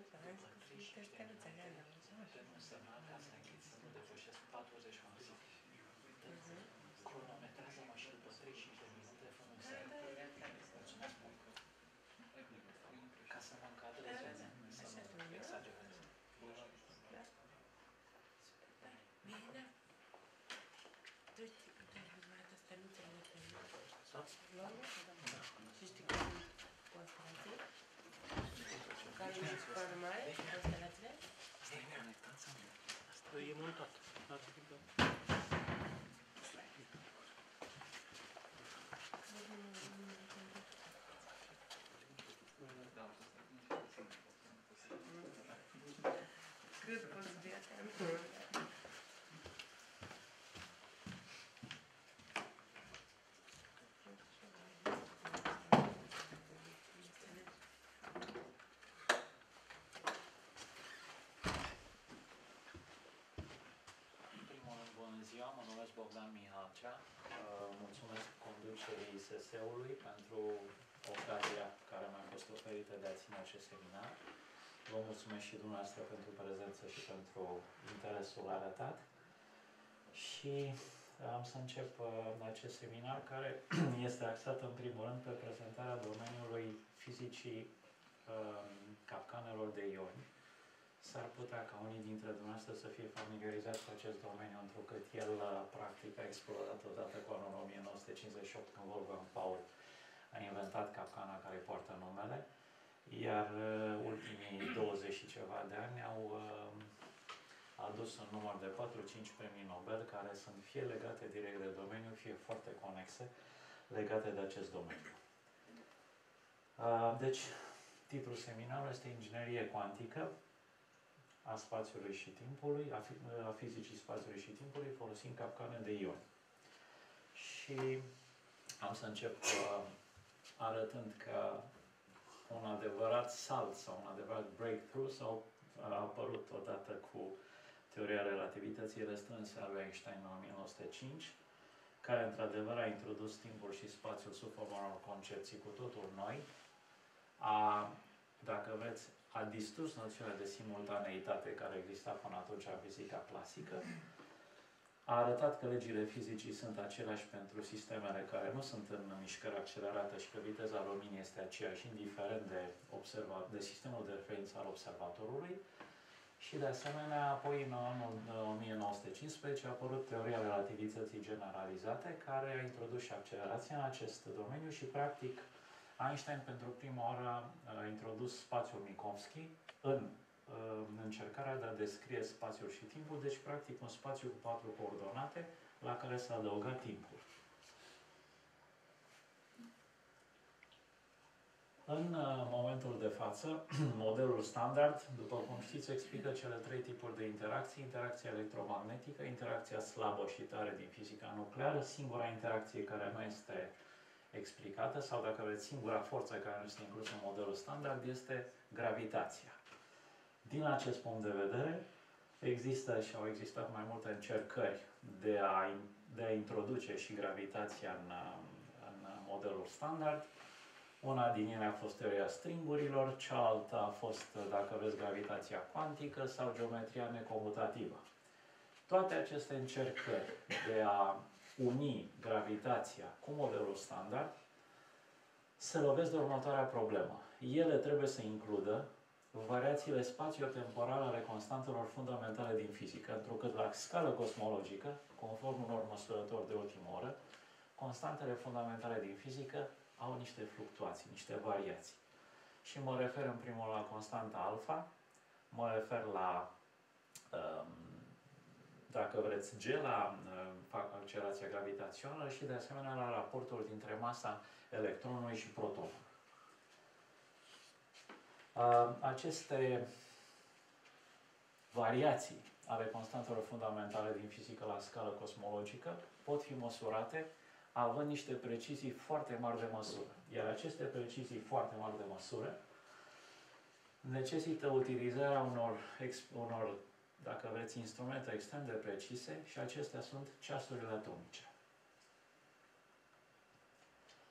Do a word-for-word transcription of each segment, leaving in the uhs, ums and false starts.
Putem însemna ca să închid să nu depășesc patruzeci maxim. Cronometrează-mă și după treizeci și cinci de minute fă un semn. Mulțumesc mult. Ca să mă încadrez, să nu exagerez. Bine. Uite, uite, mai arată steluțele pe și știi cum sunt constelații? Care nu sunt foarte mare, constelațiile? Asta e conectat sau nu? Asta e montat. N-ați făcut, da. Cât poți viața? Mă numesc Bogdan Mihalcea, mulțumesc conducerii I S S-ului pentru ocazia care mi-a fost oferită de a ține acest seminar. Vă mulțumesc și dumneavoastră pentru prezență și pentru interesul arătat. Și am să încep acest seminar care este axat în primul rând pe prezentarea domeniului fizicii capcanelor de ioni. S-ar putea ca unii dintre dumneavoastră să fie familiarizați cu acest domeniu, întrucât el, practic, a explodat odată cu anul o mie nouă sute cincizeci și opt, când Wolfgang Paul a inventat capcana care poartă numele, iar ultimii douăzeci și ceva de ani au adus un număr de patru cinci premii Nobel, care sunt fie legate direct de domeniu, fie foarte conexe, legate de acest domeniu. Deci, titlul seminarului este Inginerie cuantică a spațiului și timpului, a, fi, a fizicii spațiului și timpului, folosind capcane de ioni. Și am să încep uh, arătând că un adevărat salt sau un adevărat breakthrough sau a apărut odată cu teoria relativității restrânse a lui Einstein în o mie nouă sute cinci, care într-adevăr a introdus timpul și spațiul sub forma unor concepții cu totul noi, a, dacă vreți, a distrus noțiunea de simultaneitate care exista până atunci în fizica clasică, a arătat că legile fizicii sunt aceleași pentru sistemele care nu sunt în mișcare accelerată și că viteza luminii este aceeași, indiferent de, observa, de sistemul de referință al observatorului. Și de asemenea, apoi în anul o mie nouă sute cincisprezece a apărut teoria relativității generalizate, care a introdus și accelerația în acest domeniu și, practic, Einstein pentru prima oară a introdus spațiul Minkowski în, în încercarea de a descrie spațiul și timpul, deci practic un spațiu cu patru coordonate la care s-a adăugat timpul. În momentul de față, modelul standard, după cum știți, explică cele trei tipuri de interacții: interacția electromagnetică, interacția slabă și tare din fizica nucleară, singura interacție care nu este explicată, sau dacă vreți, singura forță care nu este inclusă în modelul standard, este gravitația. Din acest punct de vedere, există și au existat mai multe încercări de a, de a introduce și gravitația în, în modelul standard. Una din ele a fost teoria stringurilor, cealaltă a fost, dacă vreți, gravitația cuantică sau geometria necomutativă. Toate aceste încercări de a uni gravitația cu modelul standard se lovesc de următoarea problemă. Ele trebuie să includă variațiile spațio-temporale ale constantelor fundamentale din fizică, întrucât la scală cosmologică, conform unor măsurători de ultimă oră, constantele fundamentale din fizică au niște fluctuații, niște variații. Și mă refer în primul rând la constanta alfa, mă refer la, dacă vreți, G, la accelerația gravitațională și de asemenea la raportul dintre masa electronului și protonului. Aceste variații ale constantelor fundamentale din fizică la scală cosmologică pot fi măsurate având niște precizii foarte mari de măsură. Iar aceste precizii foarte mari de măsură necesită utilizarea unor, unor, dacă vreți, instrumente extrem de precise și acestea sunt ceasurile atomice.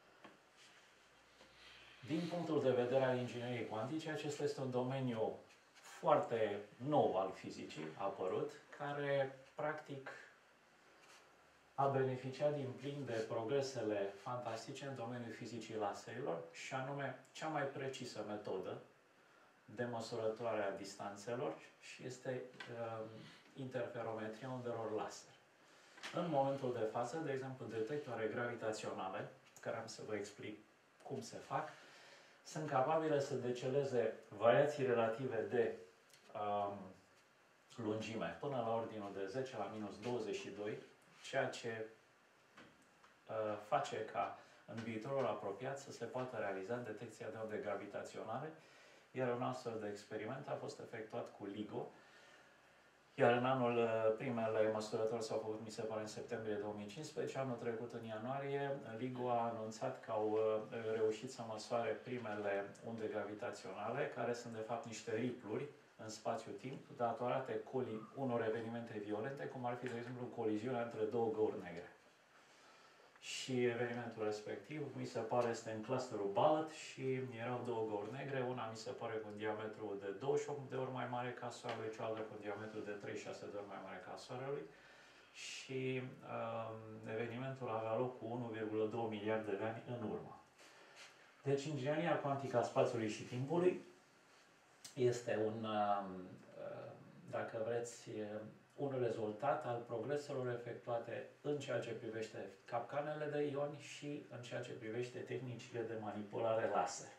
Din punctul de vedere al ingineriei cuantice, acesta este un domeniu foarte nou al fizicii, a apărut, care practic a beneficiat din plin de progresele fantastice în domeniul fizicii laserilor și anume cea mai precisă metodă de măsurătoare a distanțelor și este uh, interferometria undelor laser. În momentul de față, de exemplu, detectoare gravitaționale, care am să vă explic cum se fac, sunt capabile să deceleze variații relative de um, lungime până la ordinul de zece la minus douăzeci și doi, ceea ce uh, face ca în viitorul apropiat să se poată realiza detecția de onde gravitaționale, iar un astfel de experiment a fost efectuat cu LIGO, iar în anul, primele măsurători s-au făcut, mi se pare, în septembrie două mii cincisprezece, anul trecut, în ianuarie, LIGO a anunțat că au reușit să măsoare primele unde gravitaționale, care sunt, de fapt, niște ripluri în spațiu-timp, datorate unor evenimente violente, cum ar fi, de exemplu, coliziunea între două găuri negre. Și evenimentul respectiv, mi se pare, este în clusterul Ballet și erau două găuri negre, una mi se pare cu un diametru de douăzeci și opt de ori mai mare ca Soarele, cealaltă cu un diametru de treizeci și șase de ori mai mare ca Soarele. Și um, evenimentul avea loc cu unu virgulă doi miliarde de ani în urmă. Deci, ingineria cuantică a spațiului și timpului este un, um, dacă vreți, un rezultat al progreselor efectuate în ceea ce privește capcanele de ioni și în ceea ce privește tehnicile de manipulare laser.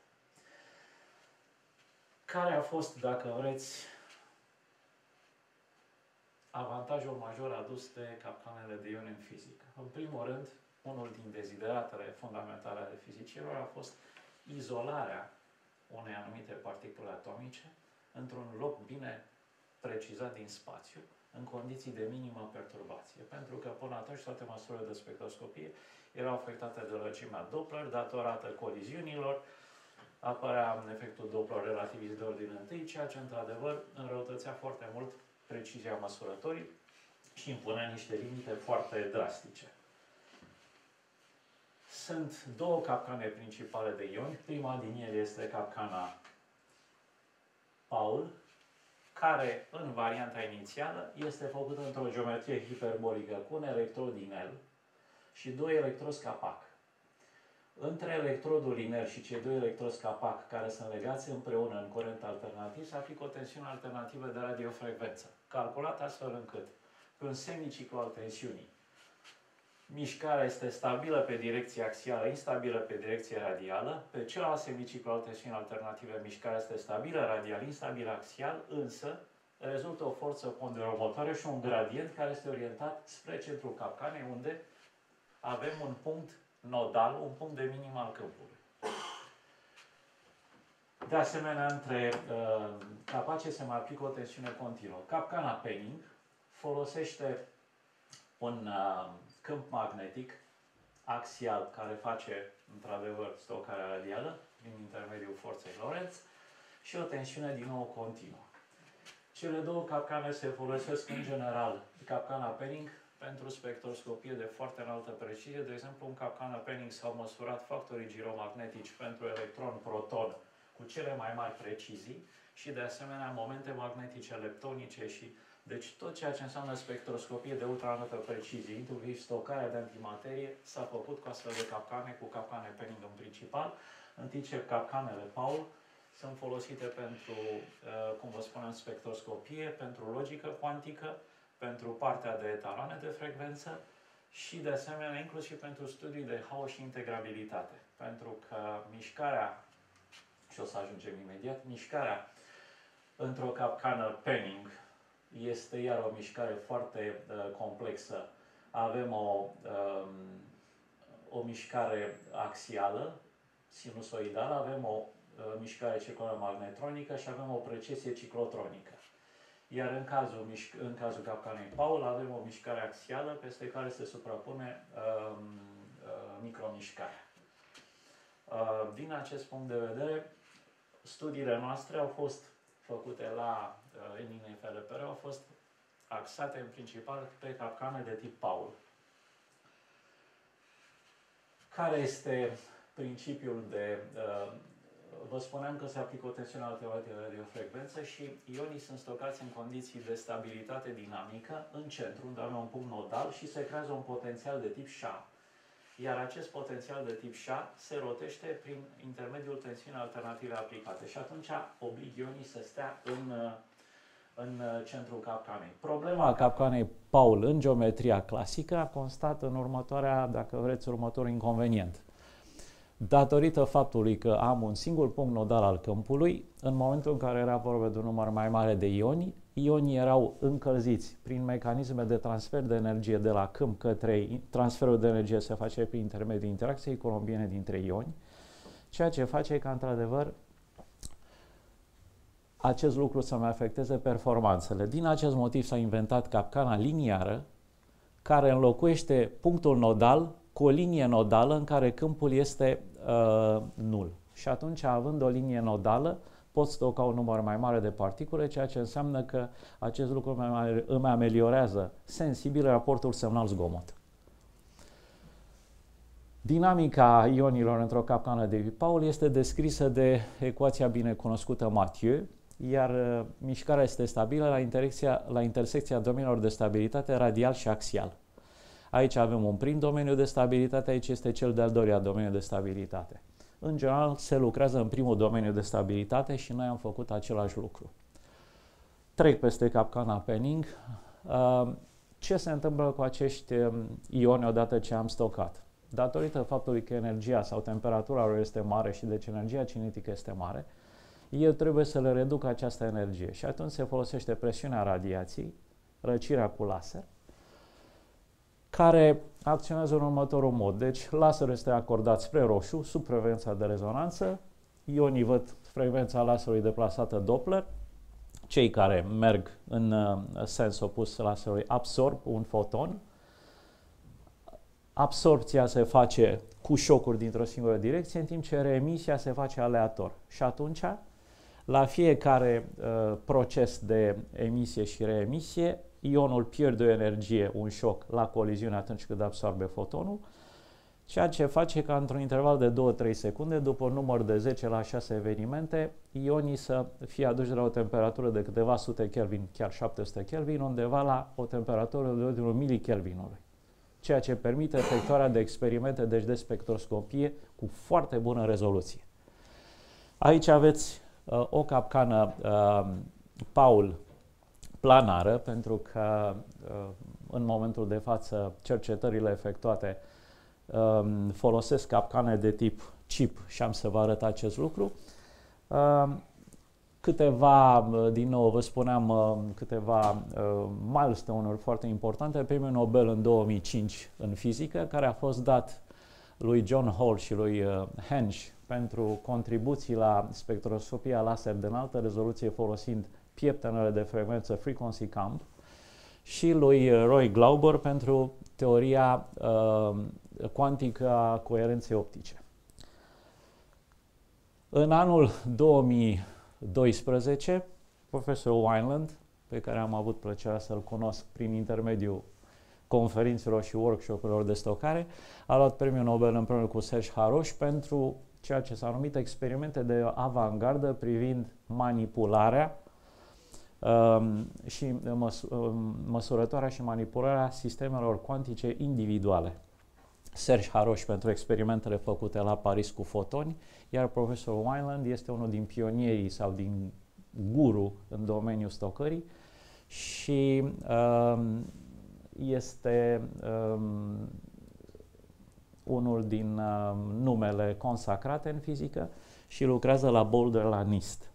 Care a fost, dacă vreți, avantajul major adus de capcanele de ioni în fizică? În primul rând, unul din dezideratele fundamentale ale fizicilor a fost izolarea unei anumite particule atomice într-un loc bine precizat din spațiu, în condiții de minimă perturbație. Pentru că până atunci toate măsurile de spectroscopie erau afectate de lăcimea Doppler, datorată coliziunilor, apărea efectul Doppler relativist de ordine întâi, ceea ce într-adevăr înrăutățea foarte mult precizia măsurătorii și impunea niște limite foarte drastice. Sunt două capcane principale de ioni. Prima din ele este capcana Paul, care, în varianta inițială, este făcută într-o geometrie hiperbolică cu un electrod iner și doi electrozi capac. Între electrodul iner și cei doi electrozi capac, care sunt legați împreună în curent alternativ, se aplică o tensiune alternativă de radiofrecvență, calculată astfel încât, pe un semiciclu al tensiunii, mișcarea este stabilă pe direcție axială, instabilă pe direcție radială. Pe celălalt semiciclu al tensiunii alternative, mișcarea este stabilă radial, instabilă axial, însă rezultă o forță ponderomotoare și un gradient care este orientat spre centrul capcanei, unde avem un punct nodal, un punct de minim al câmpului. De asemenea, între uh, capace se mai aplică o tensiune continuă. Capcana Penning folosește un uh, câmp magnetic axial care face, într-adevăr, stocarea radială prin intermediul forței Lorentz și o tensiune din nou continuă. Cele două capcane se folosesc în general, capcana Penning, pentru spectroscopie de foarte înaltă precizie. De exemplu, în capcana Penning s-au măsurat factorii giromagnetici pentru electron-proton cu cele mai mari precizii și, de asemenea, momente magnetice leptonice și deci tot ceea ce înseamnă spectroscopie de ultraînaltă precizie, inclusiv stocarea de antimaterie, s-a făcut cu astfel de capcane, cu capcane Penning în principal, în timp ce capcanele Paul sunt folosite pentru, cum vă spuneam, spectroscopie, pentru logică cuantică, pentru partea de etaloane de frecvență și, de asemenea, inclusiv pentru studii de haos și integrabilitate. Pentru că mișcarea, și o să ajungem imediat, mișcarea într-o capcană Penning este iar o mișcare foarte uh, complexă. Avem o, um, o mișcare axială, sinusoidală, avem o uh, mișcare circulară magnetronică și avem o precesie ciclotronică. Iar în cazul, în cazul capcanei Paul avem o mișcare axială peste care se suprapune um, uh, micromișcarea. Uh, din acest punct de vedere, studiile noastre au fost făcute la uh, N F L P R, au fost axate în principal pe capcane de tip Paul. Care este principiul de uh, vă spuneam că se aplică o tensiune alternativă de frecvență și ionii sunt stocați în condiții de stabilitate dinamică în centru, unde avem un punct nodal și se creează un potențial de tip șa. Iar acest potențial de tip șa se rotește prin intermediul tensiunii alternative aplicate și atunci oblig ionii să stea în, în centrul capcanei. Problema capcanei Paul în geometria clasică a constat în următoarea, dacă vreți, următorul inconvenient. Datorită faptului că am un singur punct nodal al câmpului, în momentul în care era vorba de un număr mai mare de ioni, ionii erau încălziți prin mecanisme de transfer de energie de la câmp către transferul de energie se face prin intermediul interacției colombiene dintre ioni, ceea ce face ca, într-adevăr, acest lucru să-mi afecteze performanțele. Din acest motiv s-a inventat capcana liniară, care înlocuiește punctul nodal cu o linie nodală în care câmpul este uh, nul. Și atunci, având o linie nodală, pot stoca un număr mai mare de particule, ceea ce înseamnă că acest lucru îmi ameliorează sensibil raportul semnal-zgomot. Dinamica ionilor într-o capcană de tip Paul este descrisă de ecuația binecunoscută Mathieu, iar uh, mișcarea este stabilă la, intersecția, la intersecția domeniilor de stabilitate radial și axial. Aici avem un prim domeniu de stabilitate, aici este cel de-al doilea domeniu de stabilitate. În general, se lucrează în primul domeniu de stabilitate și noi am făcut același lucru. Trec peste capcana Penning. Ce se întâmplă cu acești ioni odată ce am stocat? Datorită faptului că energia sau temperatura lor este mare și deci energia cinetică este mare, eu trebuie să le reduc această energie și atunci se folosește presiunea radiației, răcirea cu laser, care acționează în următorul mod. Deci laserul este acordat spre roșu, sub frecvența de rezonanță, ionii văd frecvența laserului deplasată Doppler, cei care merg în uh, sens opus laserului absorb un foton, absorpția se face cu șocuri dintr-o singură direcție, în timp ce reemisia se face aleator. Și atunci, la fiecare uh, proces de emisie și reemisie, ionul pierde o energie, un șoc, la coliziune atunci când absorbe fotonul, ceea ce face ca într-un interval de două-trei secunde, după un număr de zece la șase evenimente, ionii să fie aduși de la o temperatură de câteva sute Kelvin, chiar șapte sute Kelvin, undeva la o temperatură de ordinul milikelvinului, ceea ce permite efectuarea de experimente, deci de spectroscopie, cu foarte bună rezoluție. Aici aveți uh, o capcană uh, Paul planară, pentru că în momentul de față cercetările efectuate folosesc capcane de tip chip și am să vă arăt acest lucru. Câteva, din nou vă spuneam, câteva milestone-uri foarte importante. Premiul Nobel în două mii cinci în fizică, care a fost dat lui John Hall și lui Hensch pentru contribuții la spectroscopia laser de înaltă rezoluție folosind pieptenele de frecvență frequency camp și lui Roy Glauber pentru teoria uh, cuantică a coerenței optice. În anul două mii doisprezece, profesorul Wineland, pe care am avut plăcerea să-l cunosc prin intermediul conferințelor și workshop-urilor de stocare, a luat premiul Nobel împreună cu Serge Haroche pentru ceea ce s-a numit experimente de avangardă privind manipularea um, și măs um, măsurătoarea și manipularea sistemelor cuantice individuale. Serge Haroche pentru experimentele făcute la Paris cu fotoni, iar profesorul Wineland este unul din pionierii sau din guru în domeniul stocării și um, este um, unul din uh, numele consacrate în fizică și lucrează la Boulder la NIST.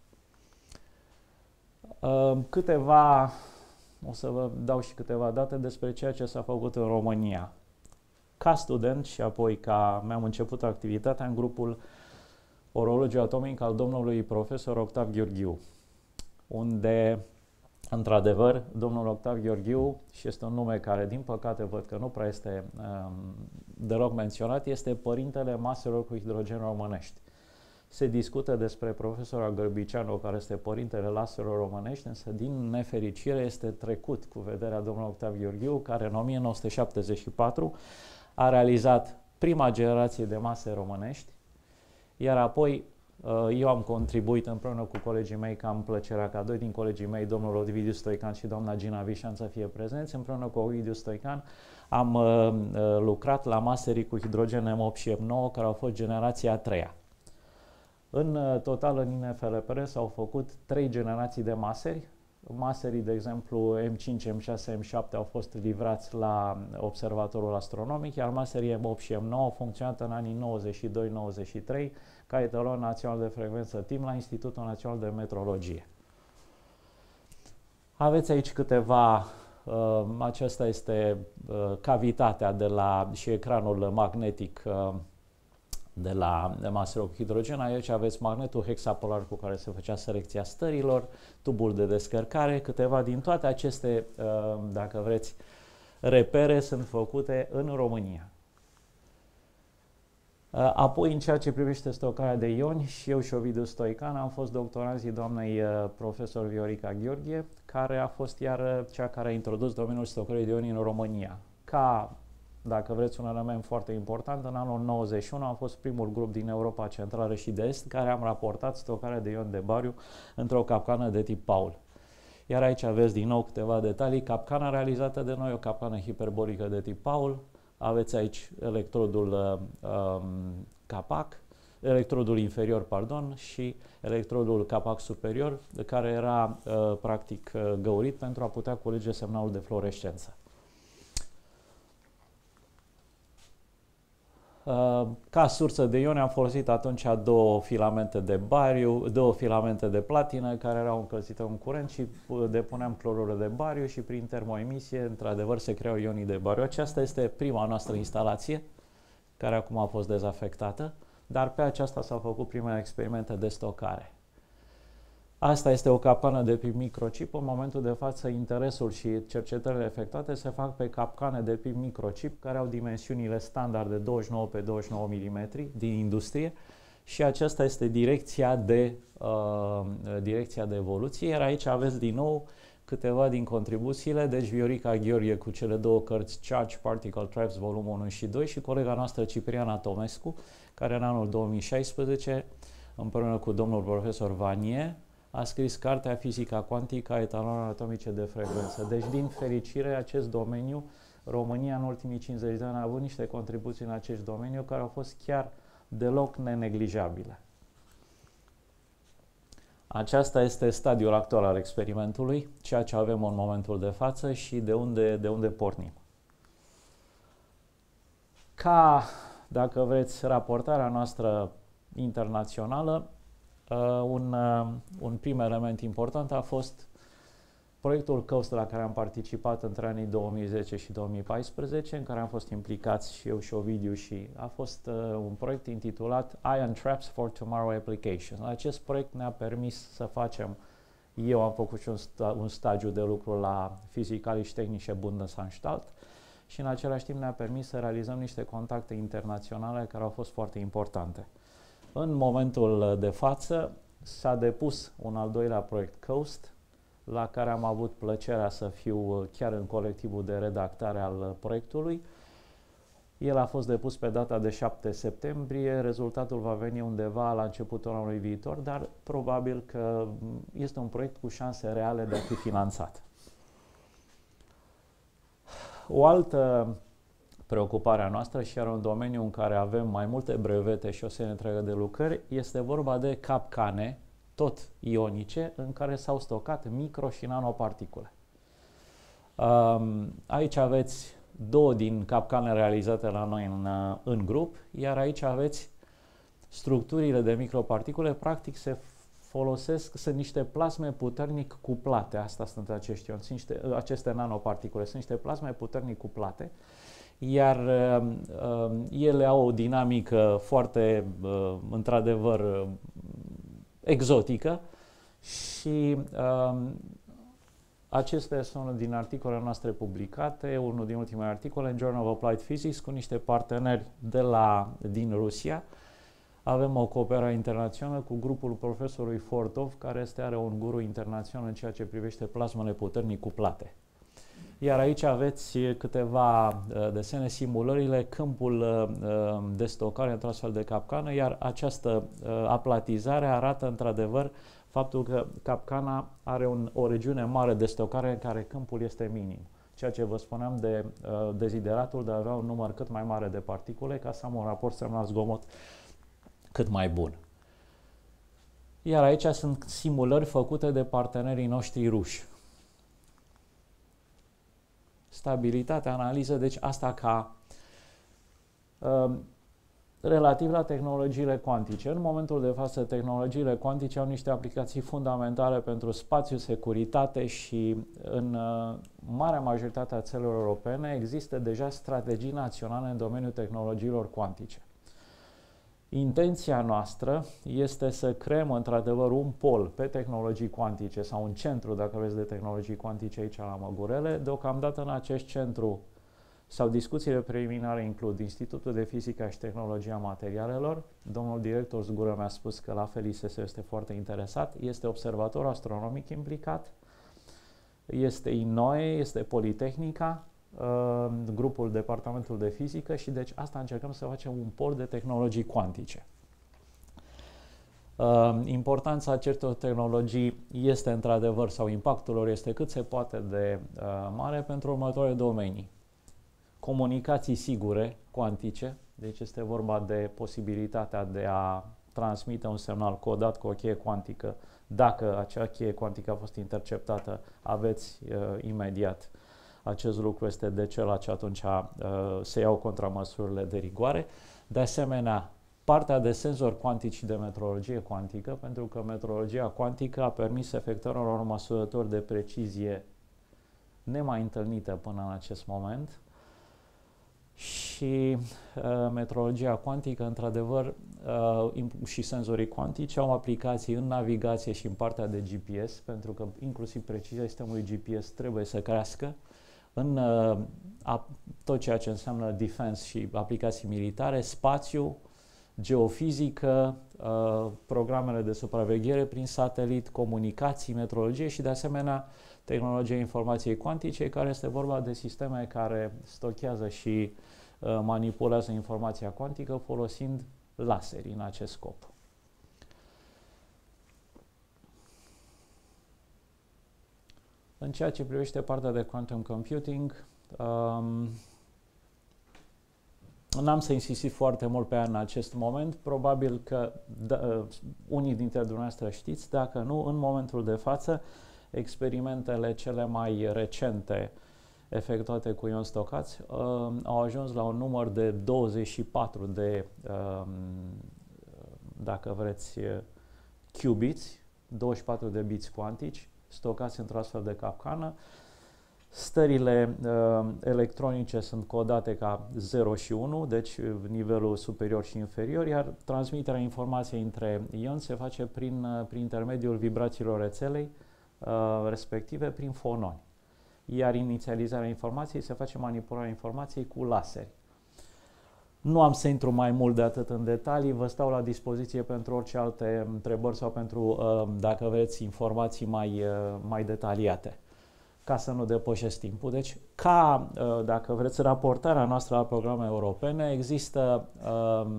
Uh, câteva, o să vă dau și câteva date despre ceea ce s-a făcut în România. Ca student și apoi ca mi-am început activitatea în grupul orologiu atomic al domnului profesor Octav Gheorghiu, unde într-adevăr, domnul Octav Gheorghiu, și este un nume care, din păcate, văd că nu prea este um, deloc menționat, este părintele maselor cu hidrogen românești. Se discută despre profesorul Gărbicianu, care este părintele laserelor românești, însă, din nefericire, este trecut cu vederea domnului Octav Gheorghiu, care în o mie nouă sute șaptezeci și patru a realizat prima generație de mase românești, iar apoi Eu am contribuit împreună cu colegii mei, că am plăcerea ca doi din colegii mei, domnul Ovidiu Stoican și doamna Gina Vișan, să fie prezenți. Împreună cu Ovidiu Stoican am uh, lucrat la maserii cu hidrogen M opt și M nouă, care au fost generația a treia. În uh, total, în I N F L P R s-au făcut trei generații de maseri. Maserii, de exemplu, M cinci, M șase, M șapte au fost livrați la Observatorul Astronomic, iar maserii M opt și M nouă au funcționat în anii nouăzeci și doi nouăzeci și trei ca etalon național de frecvență timp la Institutul Național de Metrologie. Aveți aici câteva, uh, aceasta este uh, cavitatea de la, și ecranul magnetic uh, de la maserul cu hidrogen. Aici aveți magnetul hexapolar cu care se făcea selecția stărilor, tubul de descărcare. Câteva din toate aceste, dacă vreți, repere sunt făcute în România. Apoi, în ceea ce privește stocarea de ioni, și eu și Ovidiu Stoican am fost doctoranzii doamnei profesor Viorica Gheorghe, care a fost iar cea care a introdus domeniul stocării de ioni în România. Ca, dacă vreți, un element foarte important, în anul nouăzeci și unu am fost primul grup din Europa Centrală și de Est care am raportat stocarea de ion de bariu într-o capcană de tip Paul. Iar aici aveți din nou câteva detalii. Capcana realizată de noi, o capcană hiperbolică de tip Paul. Aveți aici electrodul um, capac, electrodul inferior, pardon, și electrodul capac superior, care era uh, practic uh, găurit pentru a putea culege semnalul de fluorescență. Ca sursă de ioni am folosit atunci două filamente de bariu, două filamente de platină care erau încălzite în curent și depuneam clorură de bariu și prin termoemisie, într-adevăr, se creau ionii de bariu. Aceasta este prima noastră instalație, care acum a fost dezafectată, dar pe aceasta s-au făcut primele experimente de stocare. Asta este o capcană de tip microchip. În momentul de față, interesul și cercetările efectuate se fac pe capcane de tip microchip, care au dimensiunile standard de douăzeci și nouă pe douăzeci și nouă milimetri din industrie și aceasta este direcția de, uh, direcția de evoluție. Iar aici aveți din nou câteva din contribuțiile, deci Viorica Gheorghe cu cele două cărți Charge Particle Traps, volumul unu și doi, și colega noastră Cipriana Tomescu, care în anul două mii șaisprezece, împreună cu domnul profesor Vanier, a scris cartea Fizica cuantică a etalonelor atomice de frecvență. Deci, din fericire, acest domeniu, România în ultimii cincizeci de ani a avut niște contribuții în acest domeniu care au fost chiar deloc neneglijabile. Aceasta este stadiul actual al experimentului, ceea ce avem în momentul de față și de unde, de unde pornim. Ca, dacă vreți, raportarea noastră internațională, Uh, un, uh, un prim element important a fost proiectul COAST la care am participat între anii două mii zece și două mii paisprezece, în care am fost implicați și eu și Ovidiu, și a fost uh, un proiect intitulat Ion Traps for Tomorrow Applications. Acest proiect ne-a permis să facem, eu am făcut și un, sta, un stagiu de lucru la Physikalische Technische Bundesanstalt și în același timp ne-a permis să realizăm niște contacte internaționale care au fost foarte importante. În momentul de față s-a depus un al doilea proiect COAST, la care am avut plăcerea să fiu chiar în colectivul de redactare al proiectului. El a fost depus pe data de șapte septembrie, rezultatul va veni undeva la începutul anului viitor, dar probabil că este un proiect cu șanse reale de a fi finanțat. O altă preocuparea noastră, și iar un domeniu în care avem mai multe brevete și o serie întreagă de lucrări, este vorba de capcane, tot ionice, în care s-au stocat micro și nanoparticule. Um, aici aveți două din capcane realizate la noi în, în grup, iar aici aveți structurile de microparticule. Practic se folosesc, sunt niște plasme puternic cuplate, asta sunt acești ioni, sunt niște, aceste nanoparticule, sunt niște plasme puternic cuplate, iar uh, ele au o dinamică foarte, uh, într-adevăr, uh, exotică și uh, acestea sunt din articolele noastre publicate, unul din ultimele articole în Journal of Applied Physics cu niște parteneri de la, din Rusia. Avem o cooperare internațională cu grupul profesorului Fortov, care este are un guru internațional în ceea ce privește plasmele puternic cuplate. Iar aici aveți câteva desene, simulările, câmpul de stocare într-o astfel de capcană, iar această aplatizare arată într-adevăr faptul că capcana are un, o regiune mare de stocare în care câmpul este minim. Ceea ce vă spuneam de uh, dezideratul de a avea un număr cât mai mare de particule ca să am un raport semnal-zgomot cât mai bun. Iar aici sunt simulări făcute de partenerii noștri ruși. Stabilitate, analiză, deci asta ca uh, relativ la tehnologiile cuantice. În momentul de față, tehnologiile cuantice au niște aplicații fundamentale pentru spațiu, securitate și în uh, marea majoritate a țărilor europene există deja strategii naționale în domeniul tehnologiilor cuantice. Intenția noastră este să creăm într-adevăr un pol pe tehnologii cuantice sau un centru, dacă vreți, de tehnologii cuantice aici la Măgurele. Deocamdată în acest centru sau discuțiile preliminare includ Institutul de Fizică și Tehnologia Materialelor. Domnul director Zgură mi-a spus că la fel I S S este foarte interesat. Este observator astronomic implicat, este I N O E, este Politehnica, uh, grupul Departamentul de Fizică și deci asta încercăm să facem un pol de tehnologii cuantice. Uh, importanța acestor tehnologii este într-adevăr, sau impactul lor este cât se poate de uh, mare pentru următoarele domenii. Comunicații sigure, cuantice, deci este vorba de posibilitatea de a transmite un semnal codat cu o cheie cuantică. Dacă acea cheie cuantică a fost interceptată, aveți uh, imediat acest lucru este decelat și atunci uh, se iau contramăsurile de rigoare. De asemenea, partea de senzori cuantici și de metrologie cuantică, pentru că metrologia cuantică a permis efectuarea unor măsurători de precizie nemai întâlnite până în acest moment. Și uh, metrologia cuantică, într-adevăr, uh, și senzorii cuantici au aplicații în navigație și în partea de G P S, pentru că inclusiv precizia sistemului G P S trebuie să crească în uh, a, tot ceea ce înseamnă defense și aplicații militare, spațiu, geofizică, uh, programele de supraveghere prin satelit, comunicații, metrologie și de asemenea tehnologia informației cuantice, care este vorba de sisteme care stochează și uh, manipulează informația cuantică folosind laseri în acest scop. În ceea ce privește partea de quantum computing, um, n-am să insist foarte mult pe ea în acest moment, probabil că da, uh, unii dintre dumneavoastră știți, dacă nu, în momentul de față, experimentele cele mai recente efectuate cu ioni stocați uh, au ajuns la un număr de douăzeci și patru de, uh, dacă vreți, qubits, douăzeci și patru de biți cuantici stocați într-o astfel de capcană. Stările uh, electronice sunt codate ca zero și unu, deci nivelul superior și inferior, iar transmiterea informației între ioni se face prin, uh, prin intermediul vibrațiilor rețelei, Uh, respective prin fononi. Iar inițializarea informației se face manipularea informației cu laseri. Nu am să intru mai mult de atât în detalii, vă stau la dispoziție pentru orice alte întrebări sau pentru, uh, dacă vreți, informații mai, uh, mai detaliate, ca să nu depășesc timpul. Deci, ca, uh, dacă vreți, raportarea noastră la programe europene, există um,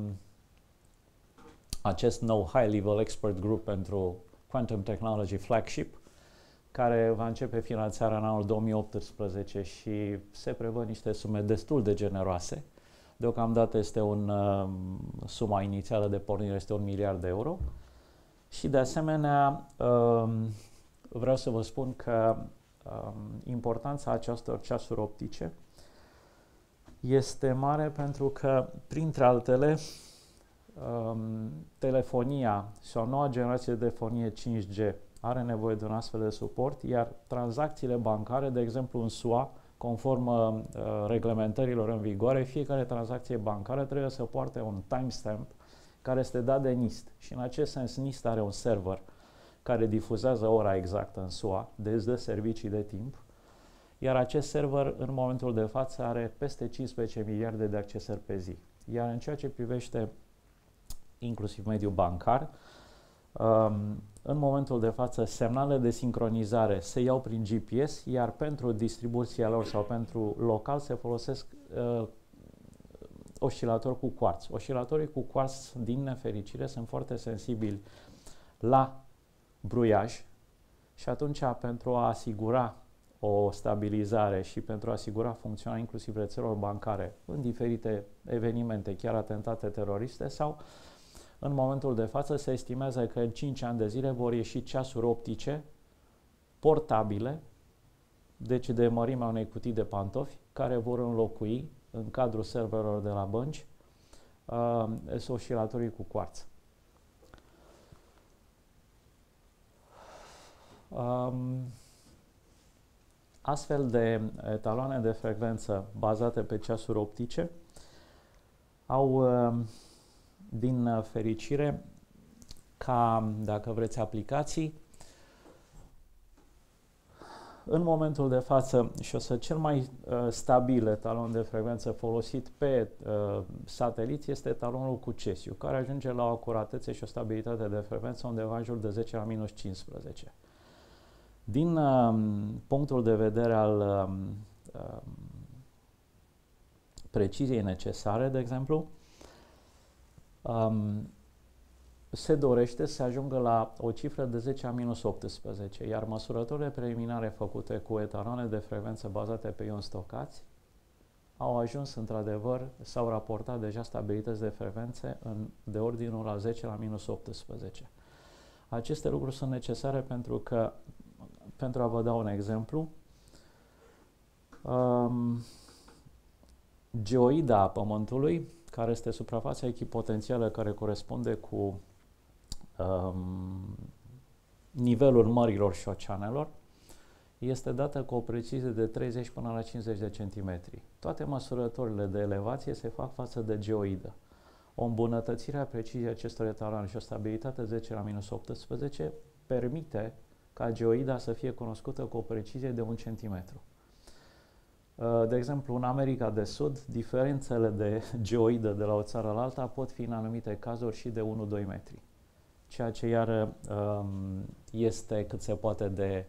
acest nou High Level Expert Group pentru Quantum Technology Flagship, care va începe finanțarea în anul două mii optsprezece și se prevăd niște sume destul de generoase. Deocamdată este un, uh, suma inițială de pornire este un miliard de euro. Și de asemenea, uh, vreau să vă spun că uh, importanța acestor ceasuri optice este mare pentru că, printre altele, uh, telefonia sau noua generație de telefonie cinci G are nevoie de un astfel de suport, iar tranzacțiile bancare, de exemplu în S U A, conform uh, reglementărilor în vigoare, fiecare tranzacție bancară trebuie să poarte un timestamp care este dat de NIST. Și în acest sens NIST are un server care difuzează ora exactă în S U A, deci dă servicii de timp, iar acest server în momentul de față are peste cincisprezece miliarde de accesări pe zi. Iar în ceea ce privește inclusiv mediul bancar, Um, în momentul de față, semnalele de sincronizare se iau prin G P S, iar pentru distribuția lor sau pentru local se folosesc uh, oscilatori cu quartz. Oscilatorii cu quartz, din nefericire, sunt foarte sensibili la bruiaj și atunci, pentru a asigura o stabilizare și pentru a asigura funcționarea inclusiv rețelelor bancare în diferite evenimente, chiar atentate teroriste, sau în momentul de față se estimează că în cinci ani de zile vor ieși ceasuri optice portabile, deci de mărimea unei cutii de pantofi, care vor înlocui în cadrul serverelor de la bănci uh, oscilatorii cu quartz. Um, astfel de etaloane de frecvență bazate pe ceasuri optice au, uh, din fericire, ca, dacă vreți, aplicații. În momentul de față, și o să cel mai uh, stabil etalon de frecvență folosit pe uh, satelit este etalonul cu cesiu, care ajunge la o acuratețe și o stabilitate de frecvență undeva în jur de zece la minus cincisprezece. Din uh, punctul de vedere al uh, uh, preciziei necesare, de exemplu, um, se dorește să ajungă la o cifră de zece la minus optsprezece, iar măsurătorile preliminare făcute cu etaloane de frecvență bazate pe ioni stocați au ajuns, într-adevăr, s-au raportat deja stabilități de frecvențe în, de ordinul la zece la minus optsprezece. Aceste lucruri sunt necesare pentru că, pentru a vă da un exemplu, um, geoida Pământului, care este suprafața echipotențială care corespunde cu um, nivelul mărilor și oceanelor, este dată cu o precizie de treizeci până la cincizeci de centimetri. Toate măsurătorile de elevație se fac față de geoidă. O îmbunătățire a preciziei acestor etaloane și o stabilitate zece la minus optsprezece permite ca geoida să fie cunoscută cu o precizie de un centimetru. De exemplu, în America de Sud, diferențele de geoidă de la o țară la alta pot fi în anumite cazuri și de unu doi metri, ceea ce iar este cât se poate de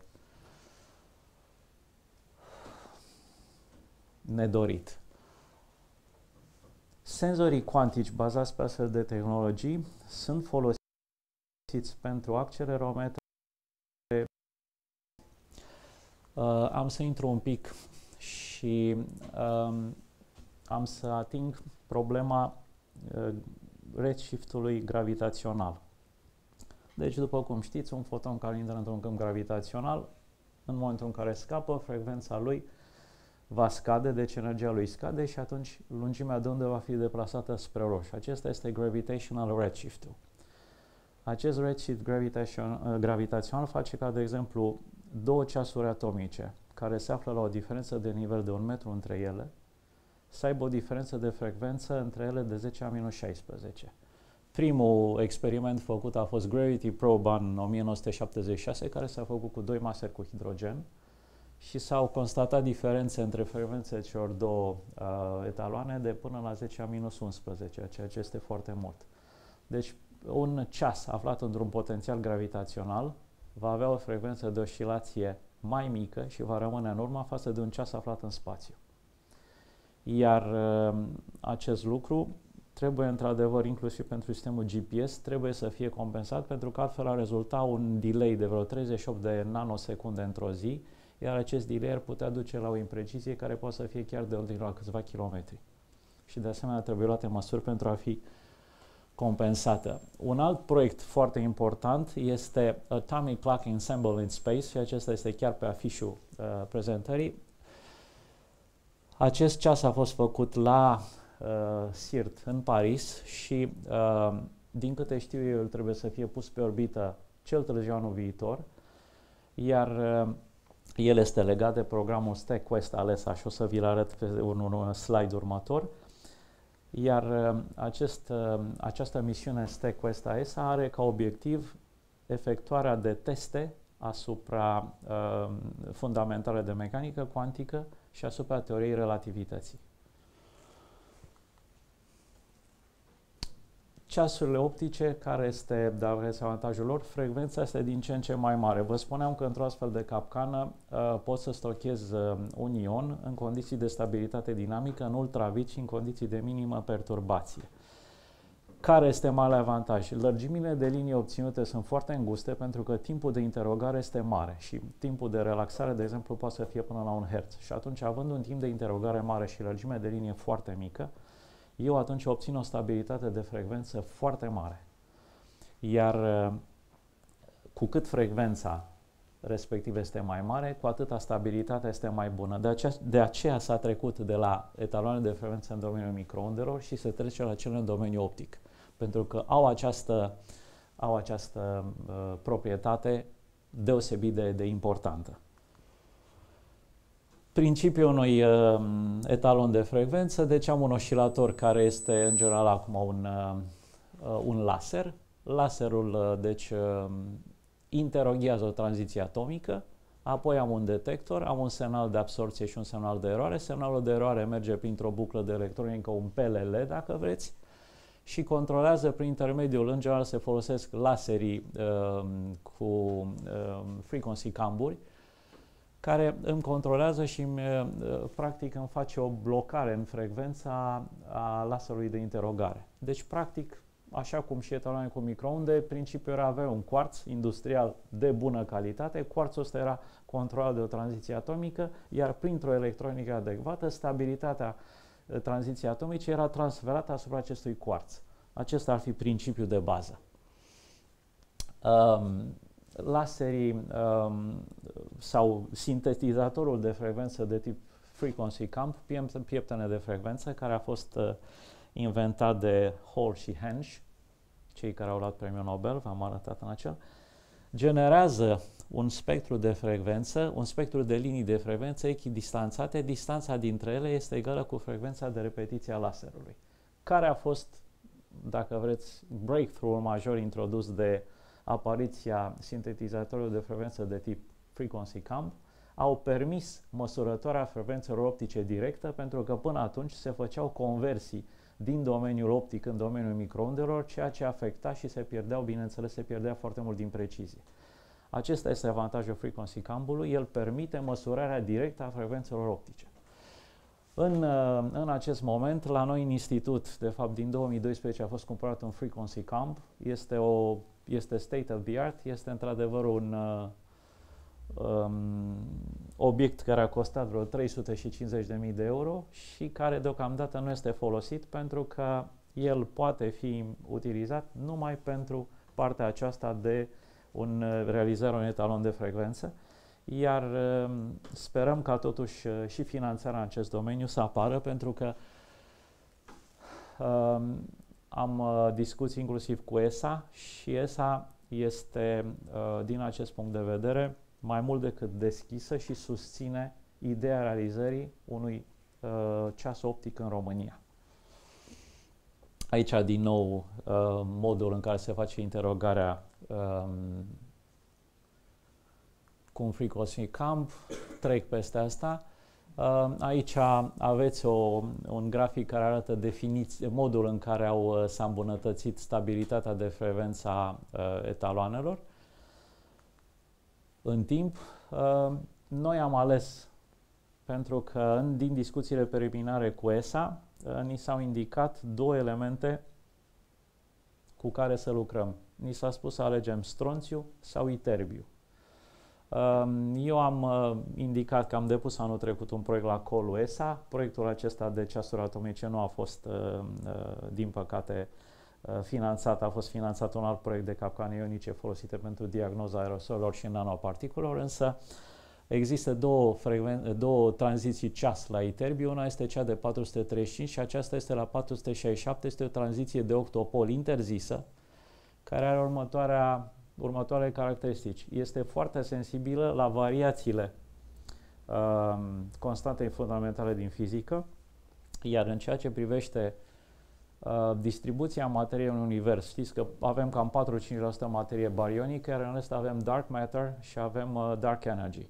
nedorit. Senzorii cuantici bazați pe astfel de tehnologii sunt folosiți pentru accelerometre. Uh, am să intru un pic și um, am să ating problema uh, redshift-ului gravitațional. Deci, după cum știți, un foton care intră într-un câmp gravitațional, în momentul în care scapă, frecvența lui va scade, deci energia lui scade și atunci lungimea de undă va fi deplasată spre roșu. Acesta este gravitational redshift-ul. Acest redshift gravitation, gravitațional face ca, de exemplu, două ceasuri atomice care se află la o diferență de nivel de un metru între ele să aibă o diferență de frecvență între ele de zece la minus șaisprezece. Primul experiment făcut a fost Gravity Probe în o mie nouă sute șaptezeci și șase, care s-a făcut cu doi maseri cu hidrogen și s-au constatat diferențe între frecvențele celor două uh, etaloane de până la zece la minus unsprezece, ceea ce este foarte mult. Deci, un ceas aflat într-un potențial gravitațional va avea o frecvență de oscilație mai mică și va rămâne în urmă față de un ceas aflat în spațiu. Iar uh, acest lucru trebuie, într-adevăr, inclusiv pentru sistemul G P S, trebuie să fie compensat, pentru că altfel ar rezulta un delay de vreo treizeci și opt de nanosecunde într-o zi, iar acest delay ar putea duce la o imprecizie care poate să fie chiar de ordinul la câțiva kilometri. Și de asemenea trebuie luate măsuri pentru a fi compensată. Un alt proiect foarte important este Atomic Clock Ensemble in Space și acesta este chiar pe afișul uh, prezentării. Acest ceas a fost făcut la uh, S I R T în Paris și uh, din câte știu eu, el trebuie să fie pus pe orbită cel târziu anul viitor, iar uh, el este legat de programul StackQuest ales, și o să vi-l arăt pe un, un slide următor. Iar uh, acest, uh, această misiune StackQuest A E S A are ca obiectiv efectuarea de teste asupra uh, fundamentale de mecanică cuantică și asupra teoriei relativității. ceasurile optice, care este, dar este avantajul lor, frecvența este din ce în ce mai mare. Vă spuneam că într-o astfel de capcană uh, poți să stochezi uh, un ion în condiții de stabilitate dinamică, în ultravit și în condiții de minimă perturbație. Care este mare avantaj? Lărgimile de linie obținute sunt foarte înguste pentru că timpul de interogare este mare și timpul de relaxare, de exemplu, poate să fie până la un hertz. Și atunci, având un timp de interogare mare și lărgime de linie foarte mică, eu atunci obțin o stabilitate de frecvență foarte mare. Iar cu cât frecvența respectiv este mai mare, cu atâta stabilitatea este mai bună. De aceea, de aceea s-a trecut de la etaloane de frecvență în domeniul microundelor și se trece la cele în domeniul optic. Pentru că au această, au această uh, proprietate deosebit de, de importantă. Principiul unui uh, etalon de frecvență, deci am un oscilator care este în general acum un, uh, un laser. Laserul uh, deci uh, interoghează o tranziție atomică, apoi am un detector, am un semnal de absorție și un semnal de eroare. Semnalul de eroare merge printr-o buclă de electronică, un P L L dacă vreți, și controlează prin intermediul, în general se folosesc laserii uh, cu uh, frequency camburi, care îmi controlează și îmi, uh, practic îmi face o blocare în frecvența a laserului de interogare. Deci, practic, așa cum și etaloane cu microunde, principiul era avea un quartz industrial de bună calitate. Quartzul ăsta era controlat de o tranziție atomică, iar printr-o electronică adecvată, stabilitatea tranziției atomice era transferată asupra acestui quartz. Acesta ar fi principiul de bază. Um, laserii um, sau sintetizatorul de frecvență de tip frequency camp, pieptene de frecvență, care a fost uh, inventat de Hall și Hensch, cei care au luat premiul Nobel, v-am arătat în acel, generează un spectru de frecvență, un spectru de linii de frecvență echidistanțate. Distanța dintre ele este egală cu frecvența de repetiție a laserului. Care a fost, dacă vreți, breakthrough-ul major introdus de apariția sintetizatorului de frecvență de tip frequency camp? Au permis măsurătoarea frecvențelor optice directă, pentru că până atunci se făceau conversii din domeniul optic în domeniul microundelor, ceea ce afecta și se pierdeau, bineînțeles, se pierdea foarte mult din precizie. Acesta este avantajul frequency cambului, el permite măsurarea directă a frecvențelor optice. În, în acest moment, la noi în institut, de fapt din două mii doisprezece a fost cumpărat un frequency camp, este, o, este state of the art, este într-adevăr un um, obiect care a costat vreo trei sute cincizeci de mii de euro și care deocamdată nu este folosit pentru că el poate fi utilizat numai pentru partea aceasta de un realizare un etalon de frecvență, iar sperăm ca totuși și finanțarea în acest domeniu să apară, pentru că um, am discuții inclusiv cu E S A și E S A este, uh, din acest punct de vedere, mai mult decât deschisă și susține ideea realizării unui uh, ceas optic în România. Aici, din nou, uh, modul în care se face interogarea um, cu un frequency camp, trec peste asta. Uh, aici aveți o, un grafic care arată definiție, modul în care au, uh, s-a îmbunătățit stabilitatea de frecvență a uh, etaloanelor în timp. Uh, noi am ales, pentru că în, din discuțiile preliminare cu E S A, uh, ni s-au indicat două elemente cu care să lucrăm. Ni s-a spus să alegem stronțiu sau iterbiu. Uh, eu am uh, indicat că am depus anul trecut un proiect la Colul E S A. Proiectul acesta de ceasuri atomice nu a fost, uh, uh, din păcate, finanțat, a fost finanțat un alt proiect de capcane ionice folosite pentru diagnoza aerosolelor și nanoparticulelor, însă există două, două tranziții ceas la iterbiu. Una este cea de patru sute treizeci și cinci și aceasta este la patru sute șaizeci și șapte, este o tranziție de octopol interzisă, care are următoarea, următoarele caracteristici. Este foarte sensibilă la variațiile uh, constante fundamentale din fizică, iar în ceea ce privește Uh, distribuția materiei în univers, știți că avem cam patru-cinci la sută materie barionică, iar în rest avem dark matter și avem uh, dark energy.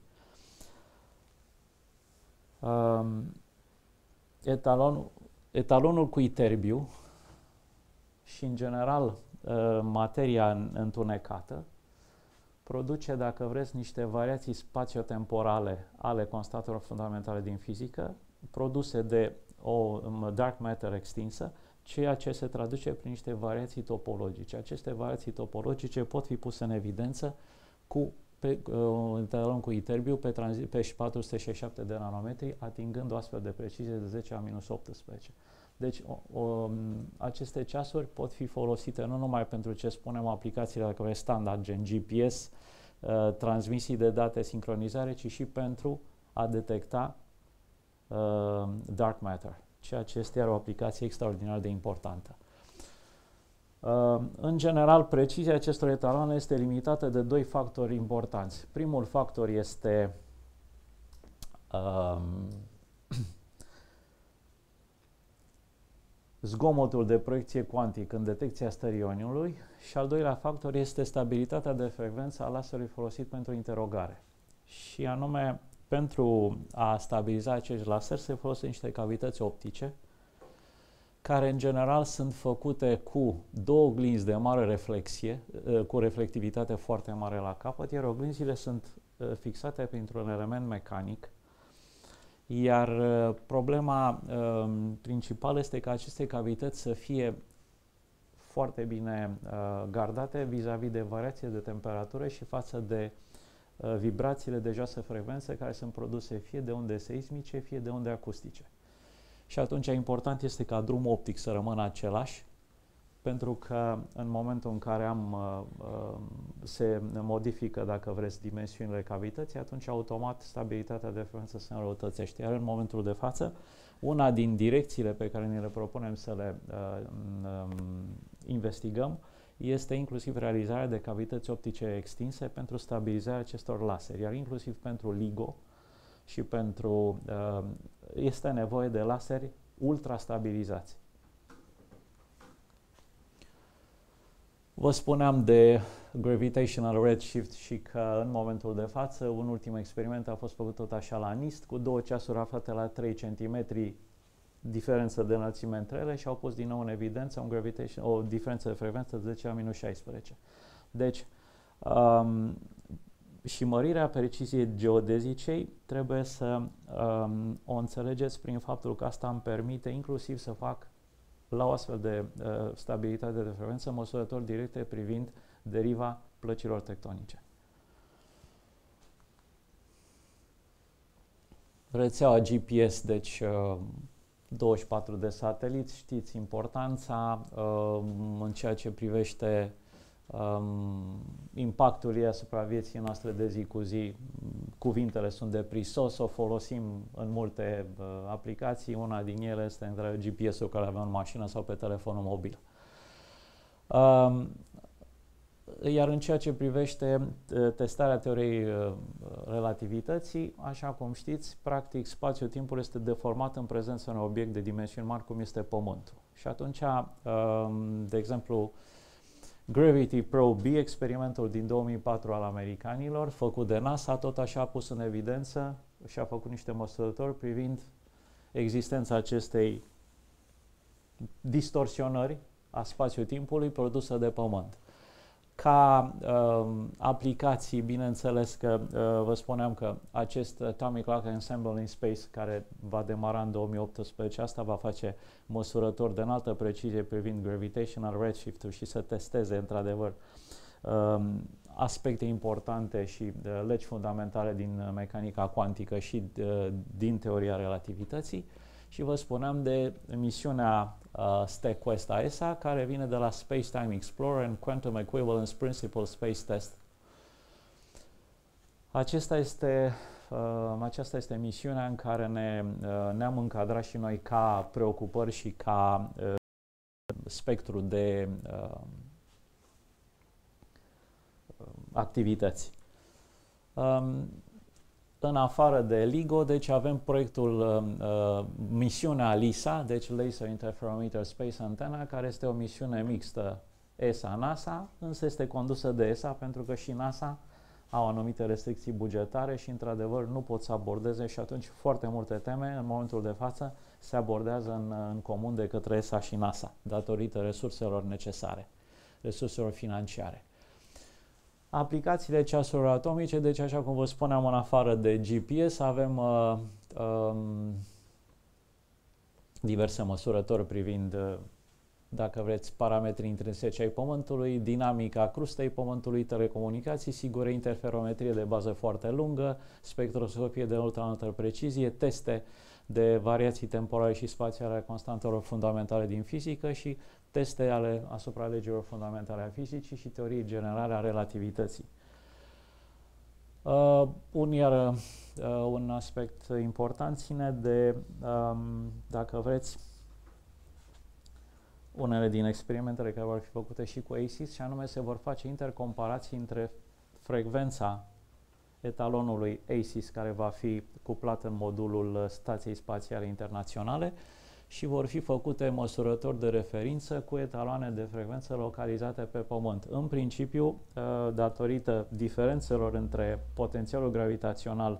Um, etalon, etalonul cu iterbiu și, în general, uh, materia întunecată produce, dacă vreți, niște variații spațiotemporale ale constatelor fundamentale din fizică, produse de o dark matter extinsă, ceea ce se traduce prin niște variații topologice. Aceste variații topologice pot fi puse în evidență cu pe uh, cu Iterbiu pe, pe patru sute șaizeci și șapte de nanometri, atingând o astfel de precizie de zece la minus optsprezece. Deci o, o, aceste ceasuri pot fi folosite nu numai pentru ce spunem aplicațiile care standard, gen G P S, uh, transmisii de date, sincronizare, ci și pentru a detecta uh, dark matter, ceea ce este iar o aplicație extraordinar de importantă. Uh, în general, precizia acestor etaloane este limitată de doi factori importanți. Primul factor este uh, zgomotul de proiecție cuantic în detecția stereoniului și al doilea factor este stabilitatea de frecvență a laserului folosit pentru interogare. Și anume, pentru a stabiliza acești laser se folosesc niște cavități optice care în general sunt făcute cu două oglinzi de mare reflexie, cu reflectivitate foarte mare la capăt, iar oglinzile sunt fixate printr-un element mecanic. Iar problema uh, principală este că aceste cavități să fie foarte bine uh, gardate vis-a-vis de variație de temperatură și față de uh, vibrațiile de joasă frecvență care sunt produse fie de unde seismice, fie de unde acustice. Și atunci important este ca drumul optic să rămână același, pentru că în momentul în care am, uh, uh, se modifică, dacă vreți, dimensiunile cavității, atunci automat stabilitatea de frecvență se înrăutățește. Iar în momentul de față, una din direcțiile pe care ne le propunem să le uh, um, investigăm este inclusiv realizarea de cavități optice extinse pentru stabilizarea acestor laseri, iar inclusiv pentru LIGO și pentru uh, este nevoie de laseri ultra stabilizați. Vă spuneam de gravitational redshift și că în momentul de față un ultim experiment a fost făcut tot așa la NIST cu două ceasuri aflate la trei centimetri diferență de înălțime între ele și au pus din nou în evidență un gravitation, o diferență de frecvență de zece la minus șaisprezece. Deci, um, și mărirea preciziei geodezicei trebuie să um, o înțelegeți prin faptul că asta îmi permite inclusiv să fac la o astfel de uh, stabilitate de frecvență măsurători directe privind deriva plăcilor tectonice. Rețeaua G P S, deci uh, douăzeci și patru de sateliți, știți importanța uh, în ceea ce privește um, impactul ei asupra vieții noastre de zi cu zi. Cuvintele sunt de prisos, o folosim în multe uh, aplicații, una din ele este între G P S-ul care avem în mașină sau pe telefonul mobil. Um, iar în ceea ce privește uh, testarea teoriei uh, relativității, așa cum știți, practic spațiul-timpul este deformat în prezența unui obiect de dimensiuni mari cum este Pământul. Și atunci, uh, de exemplu, Gravity Probe B, experimentul din două mii patru al americanilor, făcut de NASA, tot așa a pus în evidență și a făcut niște măsurători privind existența acestei distorsionări a spațiu-timpului produsă de Pământ. Ca uh, aplicații, bineînțeles că uh, vă spuneam că acest Atomic Clock Ensemble in Space, care va demara în două mii optsprezece, asta va face măsurători de înaltă precizie privind gravitational redshift-ul și să testeze într-adevăr uh, aspecte importante și uh, legi fundamentale din mecanica cuantică și uh, din teoria relativității. Și vă spuneam de misiunea uh, STEQuest a E S A, care vine de la Space Time Explorer and Quantum Equivalence Principle Space Test. Acesta este, uh, aceasta este misiunea în care ne, uh, ne-am încadrat și noi ca preocupări și ca uh, spectru de uh, activități. Um, În afară de LIGO, deci avem proiectul, uh, misiunea LISA, deci Laser Interferometer Space Antenna, care este o misiune mixtă E S A-NASA, însă este condusă de E S A pentru că și NASA au anumite restricții bugetare și într-adevăr nu pot să abordeze și atunci foarte multe teme în momentul de față se abordează în, în comun de către E S A și NASA datorită resurselor necesare, resurselor financiare. Aplicațiile ceasurilor atomice, deci așa cum vă spuneam, în afară de G P S avem uh, um, diverse măsurători privind, uh, dacă vreți, parametrii intrinseci ai Pământului, dinamica crustei Pământului, telecomunicații sigure, interferometrie de bază foarte lungă, spectroscopie de ultra înaltă precizie, teste de variații temporale și spațiale ale constantelor fundamentale din fizică și teste ale, asupra legilor fundamentale a fizicii și teorii generale a relativității. Uh, un, iar, uh, un aspect important ține de, um, dacă vreți, unele din experimentele care vor fi făcute și cu A C I S, și anume se vor face intercomparații între frecvența etalonului A C I S care va fi cuplat în modulul Stației Spațiale Internaționale și vor fi făcute măsurători de referință cu etaloane de frecvență localizate pe Pământ. În principiu, datorită diferențelor între potențialul gravitațional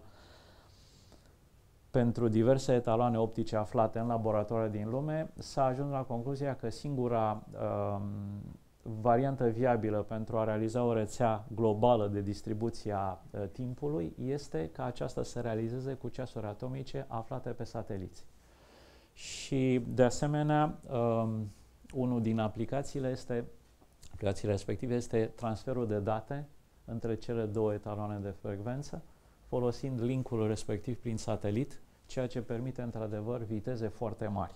pentru diverse etaloane optice aflate în laboratoare din lume, s-a ajuns la concluzia că singura um, variantă viabilă pentru a realiza o rețea globală de distribuție a uh, timpului este ca aceasta să realizeze cu ceasuri atomice aflate pe sateliți. Și de asemenea, um, unul din aplicațiile este, aplicațiile respective este transferul de date între cele două etaloane de frecvență, folosind linkul respectiv prin satelit, ceea ce permite într-adevăr viteze foarte mari.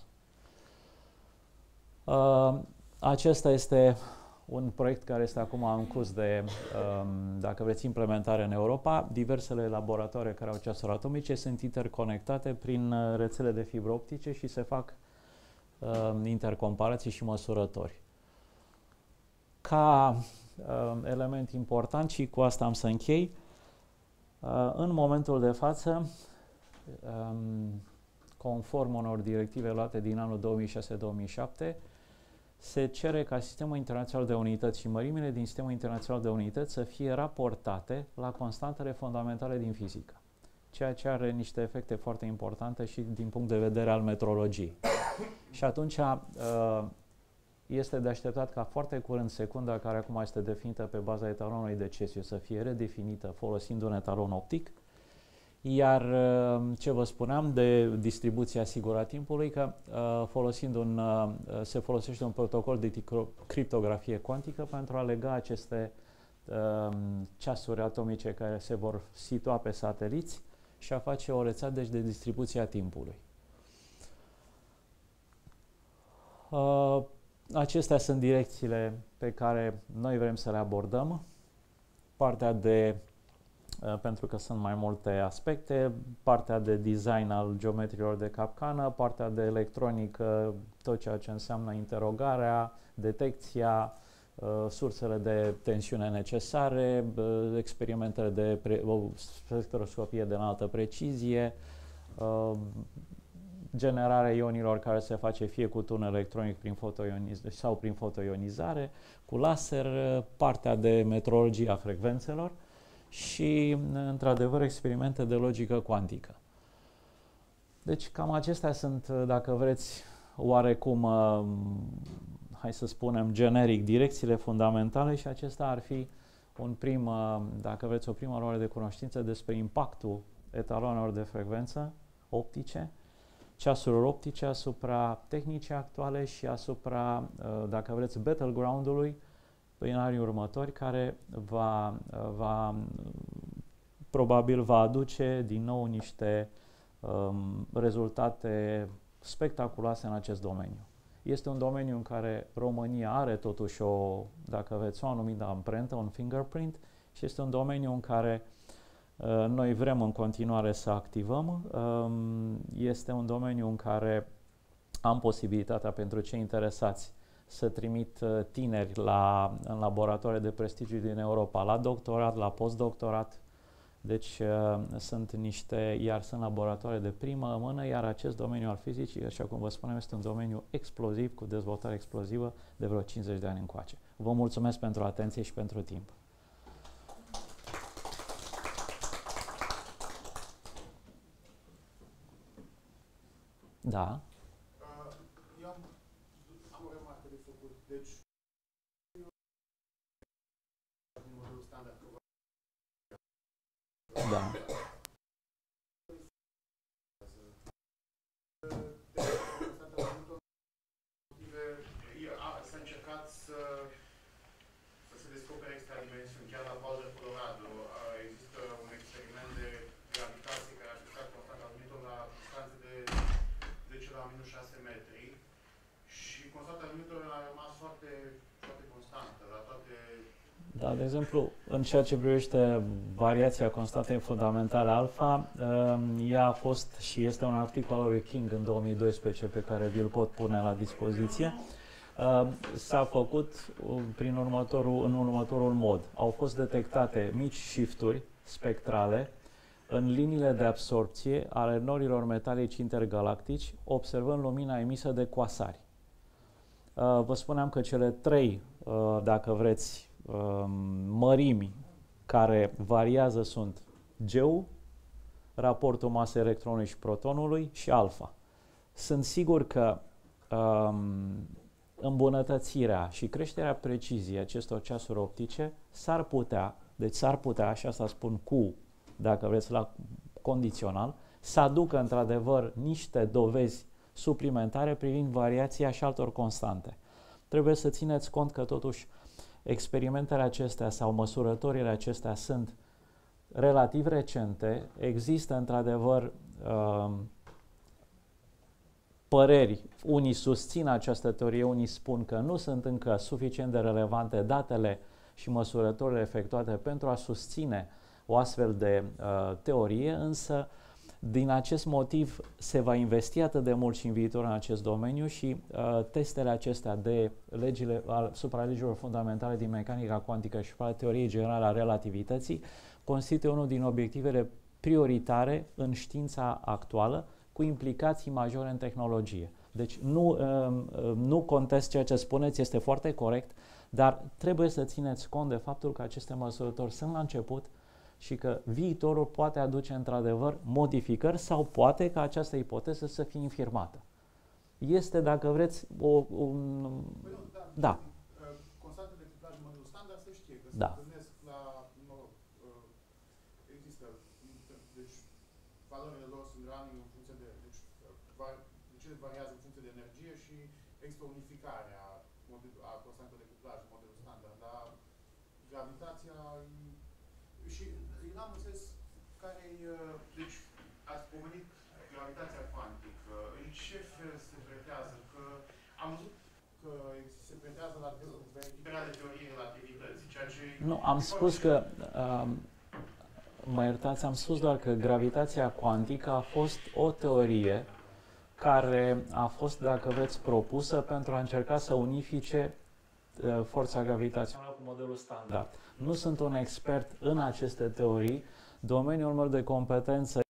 Uh, acesta este un proiect care este acum în curs de, um, dacă vreți, implementare în Europa. Diversele laboratoare care au ceasuri atomice sunt interconectate prin rețele de fibre optice și se fac um, intercomparații și măsurători. Ca um, element important, și cu asta am să închei, uh, în momentul de față, um, conform unor directive luate din anul două mii șase două mii șapte, se cere ca Sistemul Internațional de Unități și mărimile din Sistemul Internațional de Unități să fie raportate la constantele fundamentale din fizică, ceea ce are niște efecte foarte importante și din punct de vedere al metrologiei. Și atunci este de așteptat ca foarte curând secunda, care acum este definită pe baza etalonului de Cesiu, să fie redefinită folosind un etalon optic. Iar ce vă spuneam de distribuția sigură a timpului, că folosind un, se folosește un protocol de criptografie cuantică pentru a lega aceste ceasuri atomice care se vor situa pe sateliți și a face o rețea deci de distribuție a timpului. Acestea sunt direcțiile pe care noi vrem să le abordăm. Partea de pentru că sunt mai multe aspecte, partea de design al geometriilor de capcană, partea de electronică, tot ceea ce înseamnă interogarea, detecția, sursele de tensiune necesare, experimentele de spectroscopie de înaltă precizie, generarea ionilor care se face fie cu tunel electronic prin fotoionizare sau prin fotoionizare, cu laser, partea de metrologie a frecvențelor și, într-adevăr, experimente de logică cuantică. Deci, cam acestea sunt, dacă vreți, oarecum, hai să spunem, generic, direcțiile fundamentale și acesta ar fi un prim, dacă vreți, o primă luare de cunoștință despre impactul etalonelor de frecvență optice, ceasurilor optice asupra tehnicii actuale și asupra, dacă vreți, battleground-ului în anii următori, care va, va, probabil va aduce din nou niște um, rezultate spectaculoase în acest domeniu. Este un domeniu în care România are totuși o, dacă vreți, o anumită amprentă, un fingerprint, și este un domeniu în care uh, noi vrem în continuare să activăm. Um, este un domeniu în care am posibilitatea pentru cei interesați să trimit tineri la, în laboratoare de prestigiu din Europa, la doctorat, la postdoctorat. Deci uh, sunt niște, iar sunt laboratoare de primă mână, iar acest domeniu al fizicii, așa cum vă spunem, este un domeniu exploziv, cu dezvoltare explozivă de vreo cincizeci de ani încoace. Vă mulțumesc pentru atenție și pentru timp. Da. Uh, eu am, am o remarcă de făcut. Deci, din modelul standard, Da. s-a încercat să, să se descopere extradimensiuni. Chiar la Boulder, Colorado, există un experiment de gravitație care a afectat constanta luminii la distanțe de zece la minus șase metri și constanta luminii a rămas foarte, foarte constantă la toate. Da, de exemplu, în ceea ce privește variația constantei fundamentale alfa, ea a fost și este un articol al lui King în două mii doisprezece pe care vi-l pot pune la dispoziție. S-a făcut prin următorul, în următorul mod. Au fost detectate mici shifturi spectrale în liniile de absorpție ale norilor metalici intergalactici, observând lumina emisă de quasari. Vă spuneam că cele trei, dacă vreți, mărimi care variază sunt G-ul, raportul masei electronului și protonului și alfa. Sunt sigur că um, îmbunătățirea și creșterea preciziei acestor ceasuri optice s-ar putea, deci s-ar putea, și asta spun cu, dacă vreți, la condițional, să aducă într-adevăr niște dovezi suplimentare privind variația și altor constante. Trebuie să țineți cont că totuși experimentele acestea sau măsurătorile acestea sunt relativ recente, există într-adevăr uh, păreri, unii susțin această teorie, unii spun că nu sunt încă suficient de relevante datele și măsurătorile efectuate pentru a susține o astfel de uh, teorie, însă din acest motiv se va investi atât de mult și în viitor în acest domeniu și uh, testele acestea de legile, asupra legilor fundamentale din mecanica cuantică și asupra teoriei generale a relativității constituie unul din obiectivele prioritare în știința actuală, cu implicații majore în tehnologie. Deci nu, uh, nu contest ceea ce spuneți, este foarte corect, dar trebuie să țineți cont de faptul că aceste măsurători sunt la început și că viitorul poate aduce într-adevăr modificări sau poate ca această ipoteză să fie infirmată. Este, dacă vreți, o... Un... Păi nu, da. Da. Constante de cuplaj în modul standard se știe că Da. se întâlnesc la, mă rog, există, deci valorile lor sunt running în funcție de, deci, var, deci variază în funcție de energie și există o unificare a, a constantelor de cuplaj în modelul standard, dar gravitația și eu n-am înțeles care-i, deci ați pomenit gravitația cuantică, în ce fel se pretează? Că am văzut că se pretează la verificarea de teorie relativității, ceea ce... Nu, am spus că, uh, mă iertați, am spus doar că gravitația cuantică a fost o teorie care a fost, dacă vreți, propusă pentru a încerca să unifice uh, forța gravitațională cu modelul standard. Nu sunt un expert în aceste teorii, domeniul meu de competență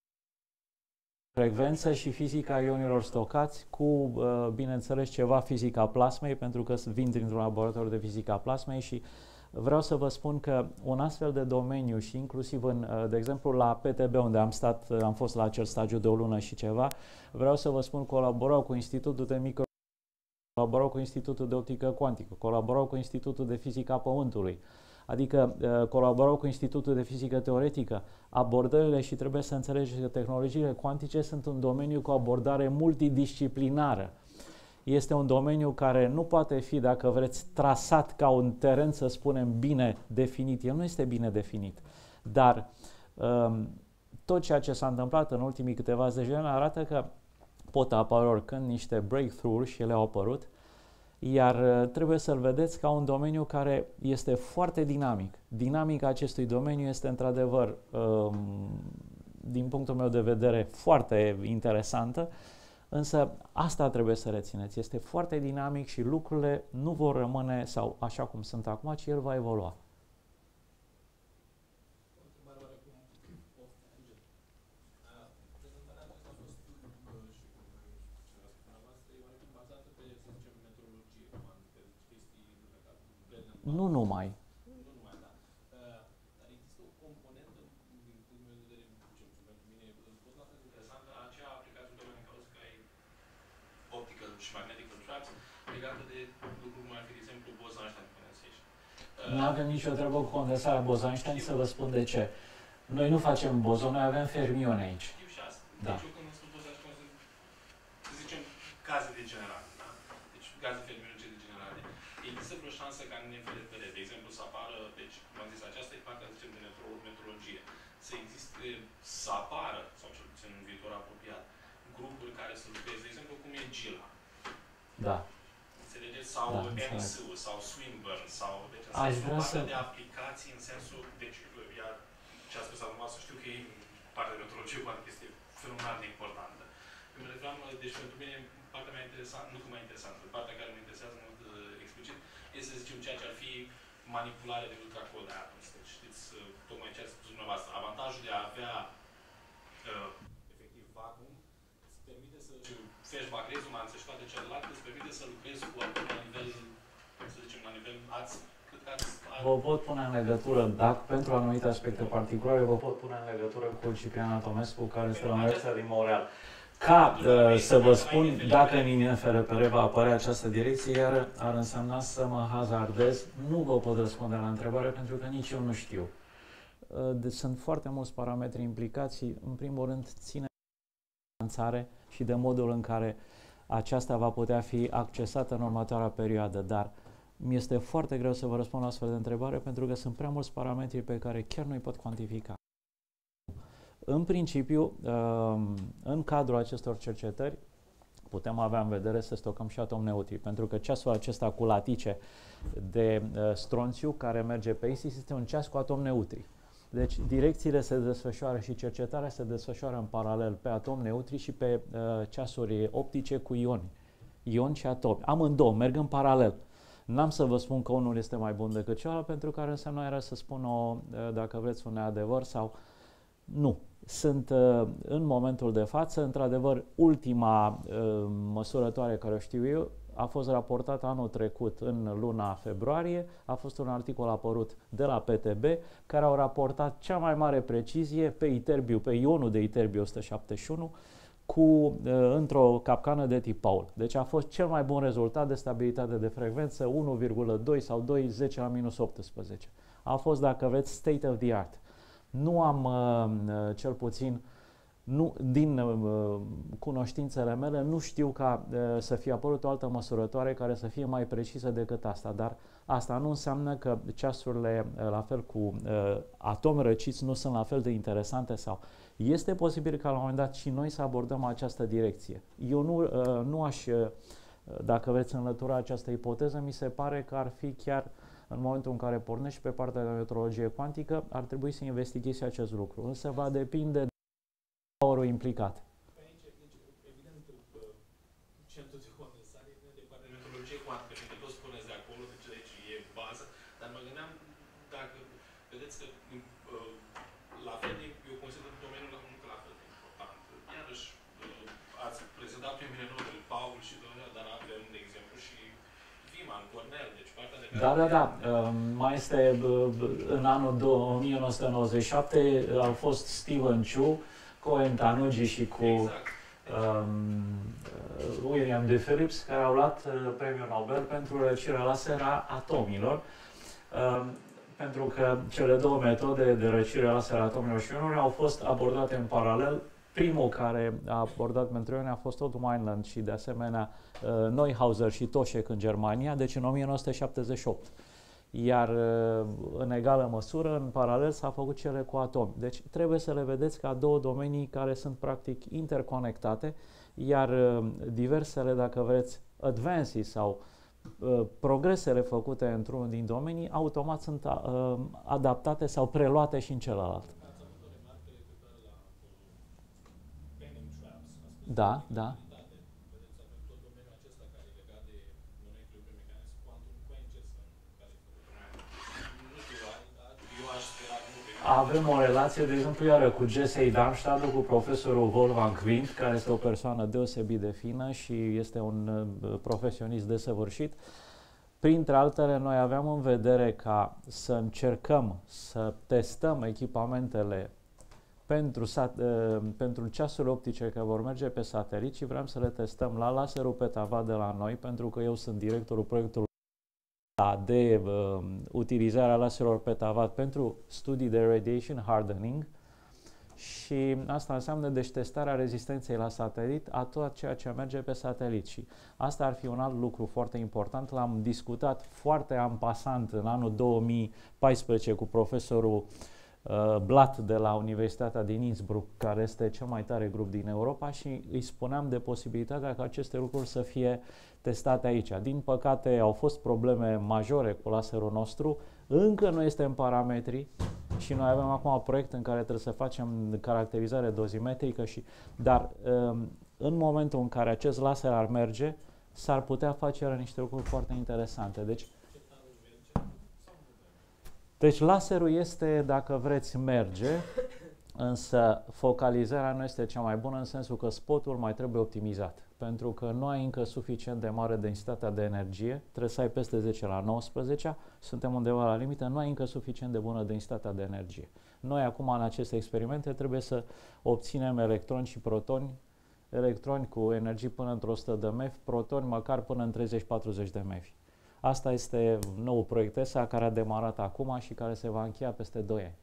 frecvență și fizica ionilor stocați cu, bineînțeles, ceva fizica plasmei, pentru că vin dintr-un laborator de fizica plasmei și vreau să vă spun că un astfel de domeniu și inclusiv în, de exemplu, la P T B, unde am stat, am fost la acel stagiu de o lună și ceva, vreau să vă spun, colaborau cu Institutul de Micro, colaborau cu Institutul de Optică Cuantică, colaborau cu Institutul de Fizică a Pământului, adică colaborau cu Institutul de Fizică Teoretică. Abordările, și trebuie să înțelegeți că tehnologiile cuantice sunt un domeniu cu abordare multidisciplinară. Este un domeniu care nu poate fi, dacă vreți, trasat ca un teren, să spunem, bine definit. El nu este bine definit, dar um, tot ceea ce s-a întâmplat în ultimii câteva zeci de ani arată că pot apărea oricând niște breakthrough-uri și ele au apărut, iar trebuie să-l vedeți ca un domeniu care este foarte dinamic. Dinamica acestui domeniu este într-adevăr, um, din punctul meu de vedere, foarte interesantă, însă asta trebuie să rețineți. Este foarte dinamic și lucrurile nu vor rămâne sau așa cum sunt acum, ci el va evolua. Nu numai. Nu numai, da. Dar există o componentă, din punctul meu de vedere, ce pentru mine, tot la fel interesantă, aceea aplicațiilor în care și magnetic traps legată de lucruri cum ar fi, de exemplu, Bose-Einstein condensation. Nu avem nicio treabă cu condensarea Bose-Einstein, să vă spun de ce. Noi nu facem bozon, noi avem fermioni aici. Știu și asta. Da. Deci eu când am spus Bose-Einstein, să zicem, gaze degenerate, da? Deci gaze fermionice degenerate. Există vreo șansă ca în N F L P R, de exemplu, să apară, deci, cum am zis, aceasta e partea, zicem, de metrologie, să existe, să apară, sau cel puțin în viitor apropiat, grupuri care să lucreze, de exemplu, cum e Gila. Da. Înțelegeți? Sau Da, M S U, sau Swinburne, sau, deci, în Aș sensul vrea partea să- de aplicații, în sensul, deci, iar ce a spus acum, să știu că e partea de metrologie, poate că este fenomenal de importantă. Eu mă referam, deci, pentru mine, partea mea interesantă, nu cum mai interesantă, partea care mă interesează în mod uh, explicit, este, să zicem, ceea ce ar fi manipulare de ultracod de atom. Deci, știți, uh, tocmai ce ați spus dumneavoastră, avantajul de a avea uh, efectiv vacuum, îți permite să faci bac rezonanță și toate celelalte, îți permite să lucrezi cu atom la nivel, să zicem, la nivel, ați, cât ați, Vă pot pune în legătură, dacă pentru anumite aspecte particulare, vă pot pune în legătură cu Ciprian Atomescu, care este la Universitatea din Montreal. Ca uh, să vă spun, dacă în N F R P R va apărea această direcție, iar ar însemna să mă hazardez, nu vă pot răspunde la întrebare, pentru că nici eu nu știu. Uh, deci sunt foarte mulți parametri implicați. În primul rând, ține de finanțare și de modul în care aceasta va putea fi accesată în următoarea perioadă, dar mi-este foarte greu să vă răspund la astfel de întrebare, pentru că sunt prea mulți parametri pe care chiar nu îi pot cuantifica. În principiu, în cadrul acestor cercetări, putem avea în vedere să stocăm și atom neutri, pentru că ceasul acesta cu latice de stronțiu care merge pe ISIS este un ceas cu atom neutri. Deci direcțiile se desfășoară și cercetarea se desfășoară în paralel pe atom neutri și pe ceasuri optice cu ioni. Ioni și atomi. Amândouă merg în paralel. N-am să vă spun că unul este mai bun decât celălalt, pentru că ar însemna era să spun o, dacă vreți, un neadevăr sau nu. Sunt în momentul de față, într-adevăr, ultima măsurătoare care o știu eu a fost raportată anul trecut în luna februarie, a fost un articol apărut de la P T B care au raportat cea mai mare precizie pe iterbiu, pe ionul de iterbiu o sută șaptezeci și unu cu, într-o capcană de tip Paul. Deci a fost cel mai bun rezultat de stabilitate de frecvență, unu virgulă doi sau doi, zece la minus optsprezece. A fost, dacă vreți, state of the art. Nu am, cel puțin, nu, din cunoștințele mele, nu știu ca să fie apărut o altă măsurătoare care să fie mai precisă decât asta, dar asta nu înseamnă că ceasurile, la fel cu atomi răciți, nu sunt la fel de interesante sau este posibil ca la un moment dat și noi să abordăm această direcție. Eu nu, nu aș, dacă vreți, înlătura această ipoteză, mi se pare că ar fi chiar în momentul în care pornești pe partea de metrologie cuantică, ar trebui să investighezi acest lucru. Însă va depinde de orul implicat. Aici, deci, evident, centrul de condensare e de partea de metrologie cuantică, fiindcă toți spuneți de acolo, deci aici e bază, dar mă gândeam, dacă vedeți că la fel de, eu consider domeniul încă la fel de important. Iarăși, ați prezentat primele Nobel, Paul și domnul, dar avem, de exemplu, și Wiman, Cornell, deci partea de care... Da, da, da. Mai este, în anul o mie nouă sute nouăzeci și șapte, au fost Stephen Chu, Cohen Tanuji și cu exact. um, William D. Phillips, care au luat uh, premiul Nobel pentru răcirea laser a atomilor, um, pentru că cele două metode de răcire laser a atomilor și ionuri au fost abordate în paralel. Primul care a abordat pentru ioni a fost Otto Weinland și de asemenea uh, Neuhauser și Toschek în Germania, deci în o mie nouă sute șaptezeci și opt. Iar în egală măsură, în paralel, s-a făcut cele cu atomi. Deci trebuie să le vedeți ca două domenii care sunt practic interconectate, iar diversele, dacă vreți, advances sau uh, progresele făcute într-unul din domenii, automat sunt uh, adaptate sau preluate și în celălalt. Da, da. Avem o relație, de exemplu, iară cu G S A Darmstadt, cu profesorul Wolfgang Quint, care este o persoană deosebit de fină și este un profesionist desăvârșit. Printre altele, noi aveam în vedere ca să încercăm să testăm echipamentele pentru, sat, uh, pentru ceasurile optice care vor merge pe satelit și vrem să le testăm la laserul pe tavat de la noi, pentru că eu sunt directorul proiectului de uh, utilizarea laserelor pe tavat pentru studii de radiation hardening și asta înseamnă deci testarea rezistenței la satelit a tot ceea ce merge pe satelit și asta ar fi un alt lucru foarte important. L-am discutat foarte ampasant în anul două mii paisprezece cu profesorul uh, Blatt de la Universitatea din Innsbruck, care este cel mai tare grup din Europa și îi spuneam de posibilitatea ca aceste lucruri să fie testate aici. Din păcate au fost probleme majore cu laserul nostru, încă nu este în parametri și noi avem acum un proiect în care trebuie să facem caracterizare dozimetrică, și, dar în momentul în care acest laser ar merge, s-ar putea face niște lucruri foarte interesante. Deci, deci laserul este, dacă vreți, merge, însă focalizarea nu este cea mai bună în sensul că spotul mai trebuie optimizat. Pentru că nu ai încă suficient de mare densitatea de energie, trebuie să ai peste zece la nouăsprezece, suntem undeva la limită, nu ai încă suficient de bună densitatea de energie. Noi acum în aceste experimente trebuie să obținem electroni și protoni, electroni cu energii până într-o sută de MeV, protoni măcar până în treizeci patruzeci de MeV. Asta este noul proiect E S A care a demarat acum și care se va încheia peste doi ani.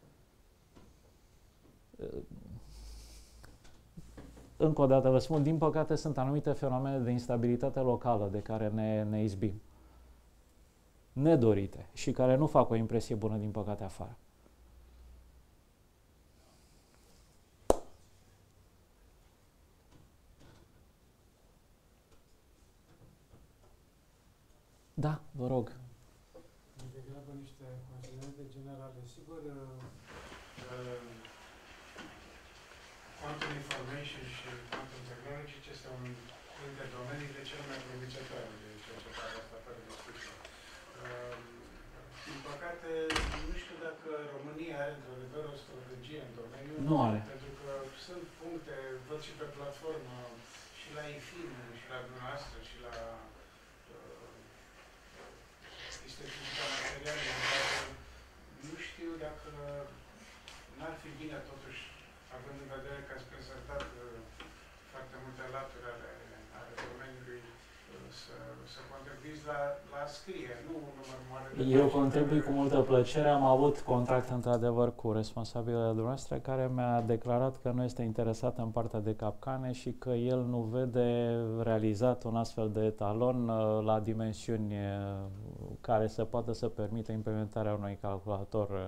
Încă o dată vă spun, din păcate sunt anumite fenomene de instabilitate locală de care ne, ne izbim. Nedorite și care nu fac o impresie bună, din păcate, afară. Da, vă rog. Mai degrabă niște considerente generale. Sigur, uh, quantum information și quantum technology este un dintre domeniile cele mai promițătoare de cercetare asta, fără discuție. Uh, din păcate, nu știu dacă România are într-adevăr o strategie în domeniu. Nu are. Pentru că sunt puncte, văd și pe platformă, și la I F I M, și la dumneavoastră, și la Instituția Materială, dar nu știu dacă n-ar fi bine totuși, având în vedere că ați prezentat uh, foarte multe laturi ale, ale domeniului, uh, să, să contribuiți la, la scrie, nu un număr mare de... Eu contribui cu multă plăcere. Am avut contact într-adevăr cu responsabilele dumneavoastră care mi-a declarat că nu este interesat în partea de capcane și că el nu vede realizat un astfel de etalon uh, la dimensiuni uh, care să poată să permită implementarea unui calculator. Uh,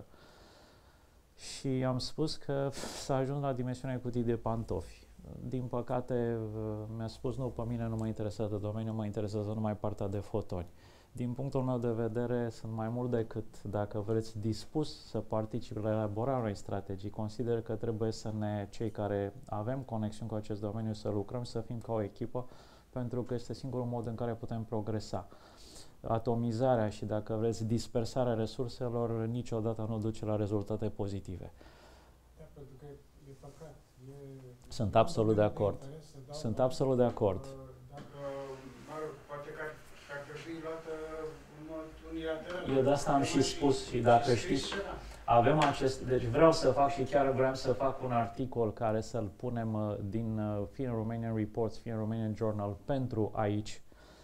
și am spus că s-a ajuns la dimensiunea cutii de pantofi. Din păcate, mi-a spus, nu, pe mine nu mă interesează domeniul, mă interesează numai partea de fotoni. Din punctul meu de vedere, sunt mai mult decât, dacă vreți, dispus să particip la elaborarea unei strategii. Consider că trebuie să ne, cei care avem conexiuni cu acest domeniu, să lucrăm, să fim ca o echipă, pentru că este singurul mod în care putem progresa. Atomizarea și, dacă vreți, dispersarea resurselor niciodată nu duce la rezultate pozitive. Da, pentru că e păcat. E, Sunt absolut de acord. De interes, Sunt absolut de acord. Dacă, mă rog, poate că ar, ar trebui luată în mod unilateral. Eu de asta am și spus și dacă știți, avem acest, deci vreau să fac și chiar vreau să fac un articol care să-l punem uh, din uh, Finno-Romanian Reports, Finno-Romanian Journal pentru aici.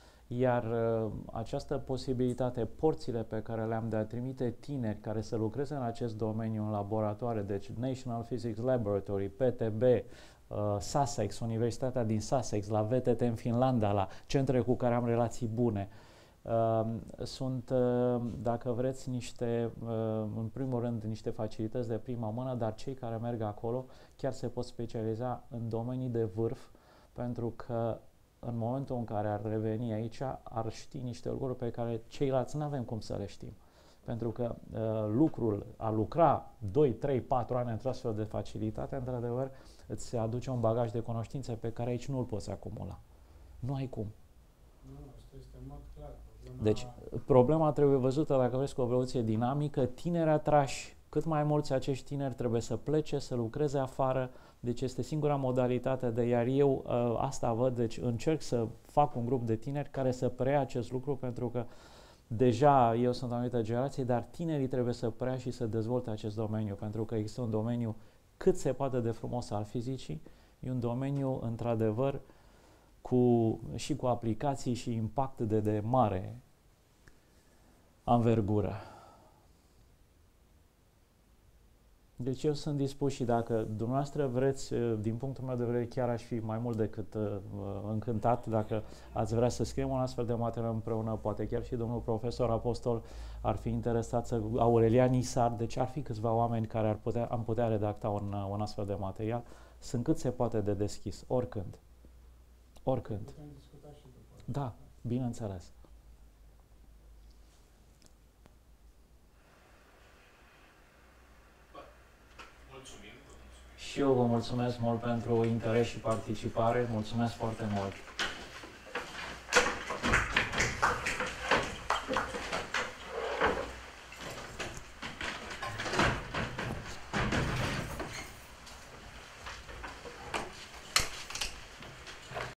Iar uh, această posibilitate, porțile pe care le-am de a trimite tineri care să lucreze în acest domeniu în laboratoare, deci National Physics Laboratory, P T B, uh, Sussex, Universitatea din Sussex, la V T T în Finlanda, la centre cu care am relații bune, uh, sunt, uh, dacă vreți, niște, uh, în primul rând, niște facilități de primă mână, dar cei care merg acolo chiar se pot specializa în domenii de vârf, pentru că în momentul în care ar reveni aici, ar ști niște lucruri pe care ceilalți nu avem cum să le știm. Pentru că uh, lucrul, a lucra doi, trei, patru ani într-o astfel de facilitate, într-adevăr, îți aduce un bagaj de cunoștințe pe care aici nu îl poți acumula. Nu ai cum. Nu, asta este în mod clar. Problema... Deci, problema trebuie văzută, dacă vreți, cu o evoluție dinamică, tineri atrași, cât mai mulți acești tineri trebuie să plece, să lucreze afară. Deci este singura modalitate de, iar eu uh, asta văd, deci încerc să fac un grup de tineri care să preia acest lucru, pentru că deja eu sunt o anumită generație, dar tinerii trebuie să preia și să dezvolte acest domeniu, pentru că există un domeniu cât se poate de frumos al fizicii. E un domeniu, într-adevăr, cu, și cu aplicații și impact de, de mare anvergură. Deci eu sunt dispus și dacă dumneavoastră vreți, din punctul meu de vedere, chiar aș fi mai mult decât uh, încântat dacă ați vrea să scriem un astfel de material împreună, poate chiar și domnul profesor Apostol ar fi interesat, să, Aurelian Isar, deci ar fi câțiva oameni care ar putea, am putea redacta un, un astfel de material. Sunt cât se poate de deschis, oricând. Oricând. Putem discuta și după. Da, bineînțeles. Mulțumim. Și eu vă mulțumesc mult pentru interes și participare. Mulțumesc foarte mult.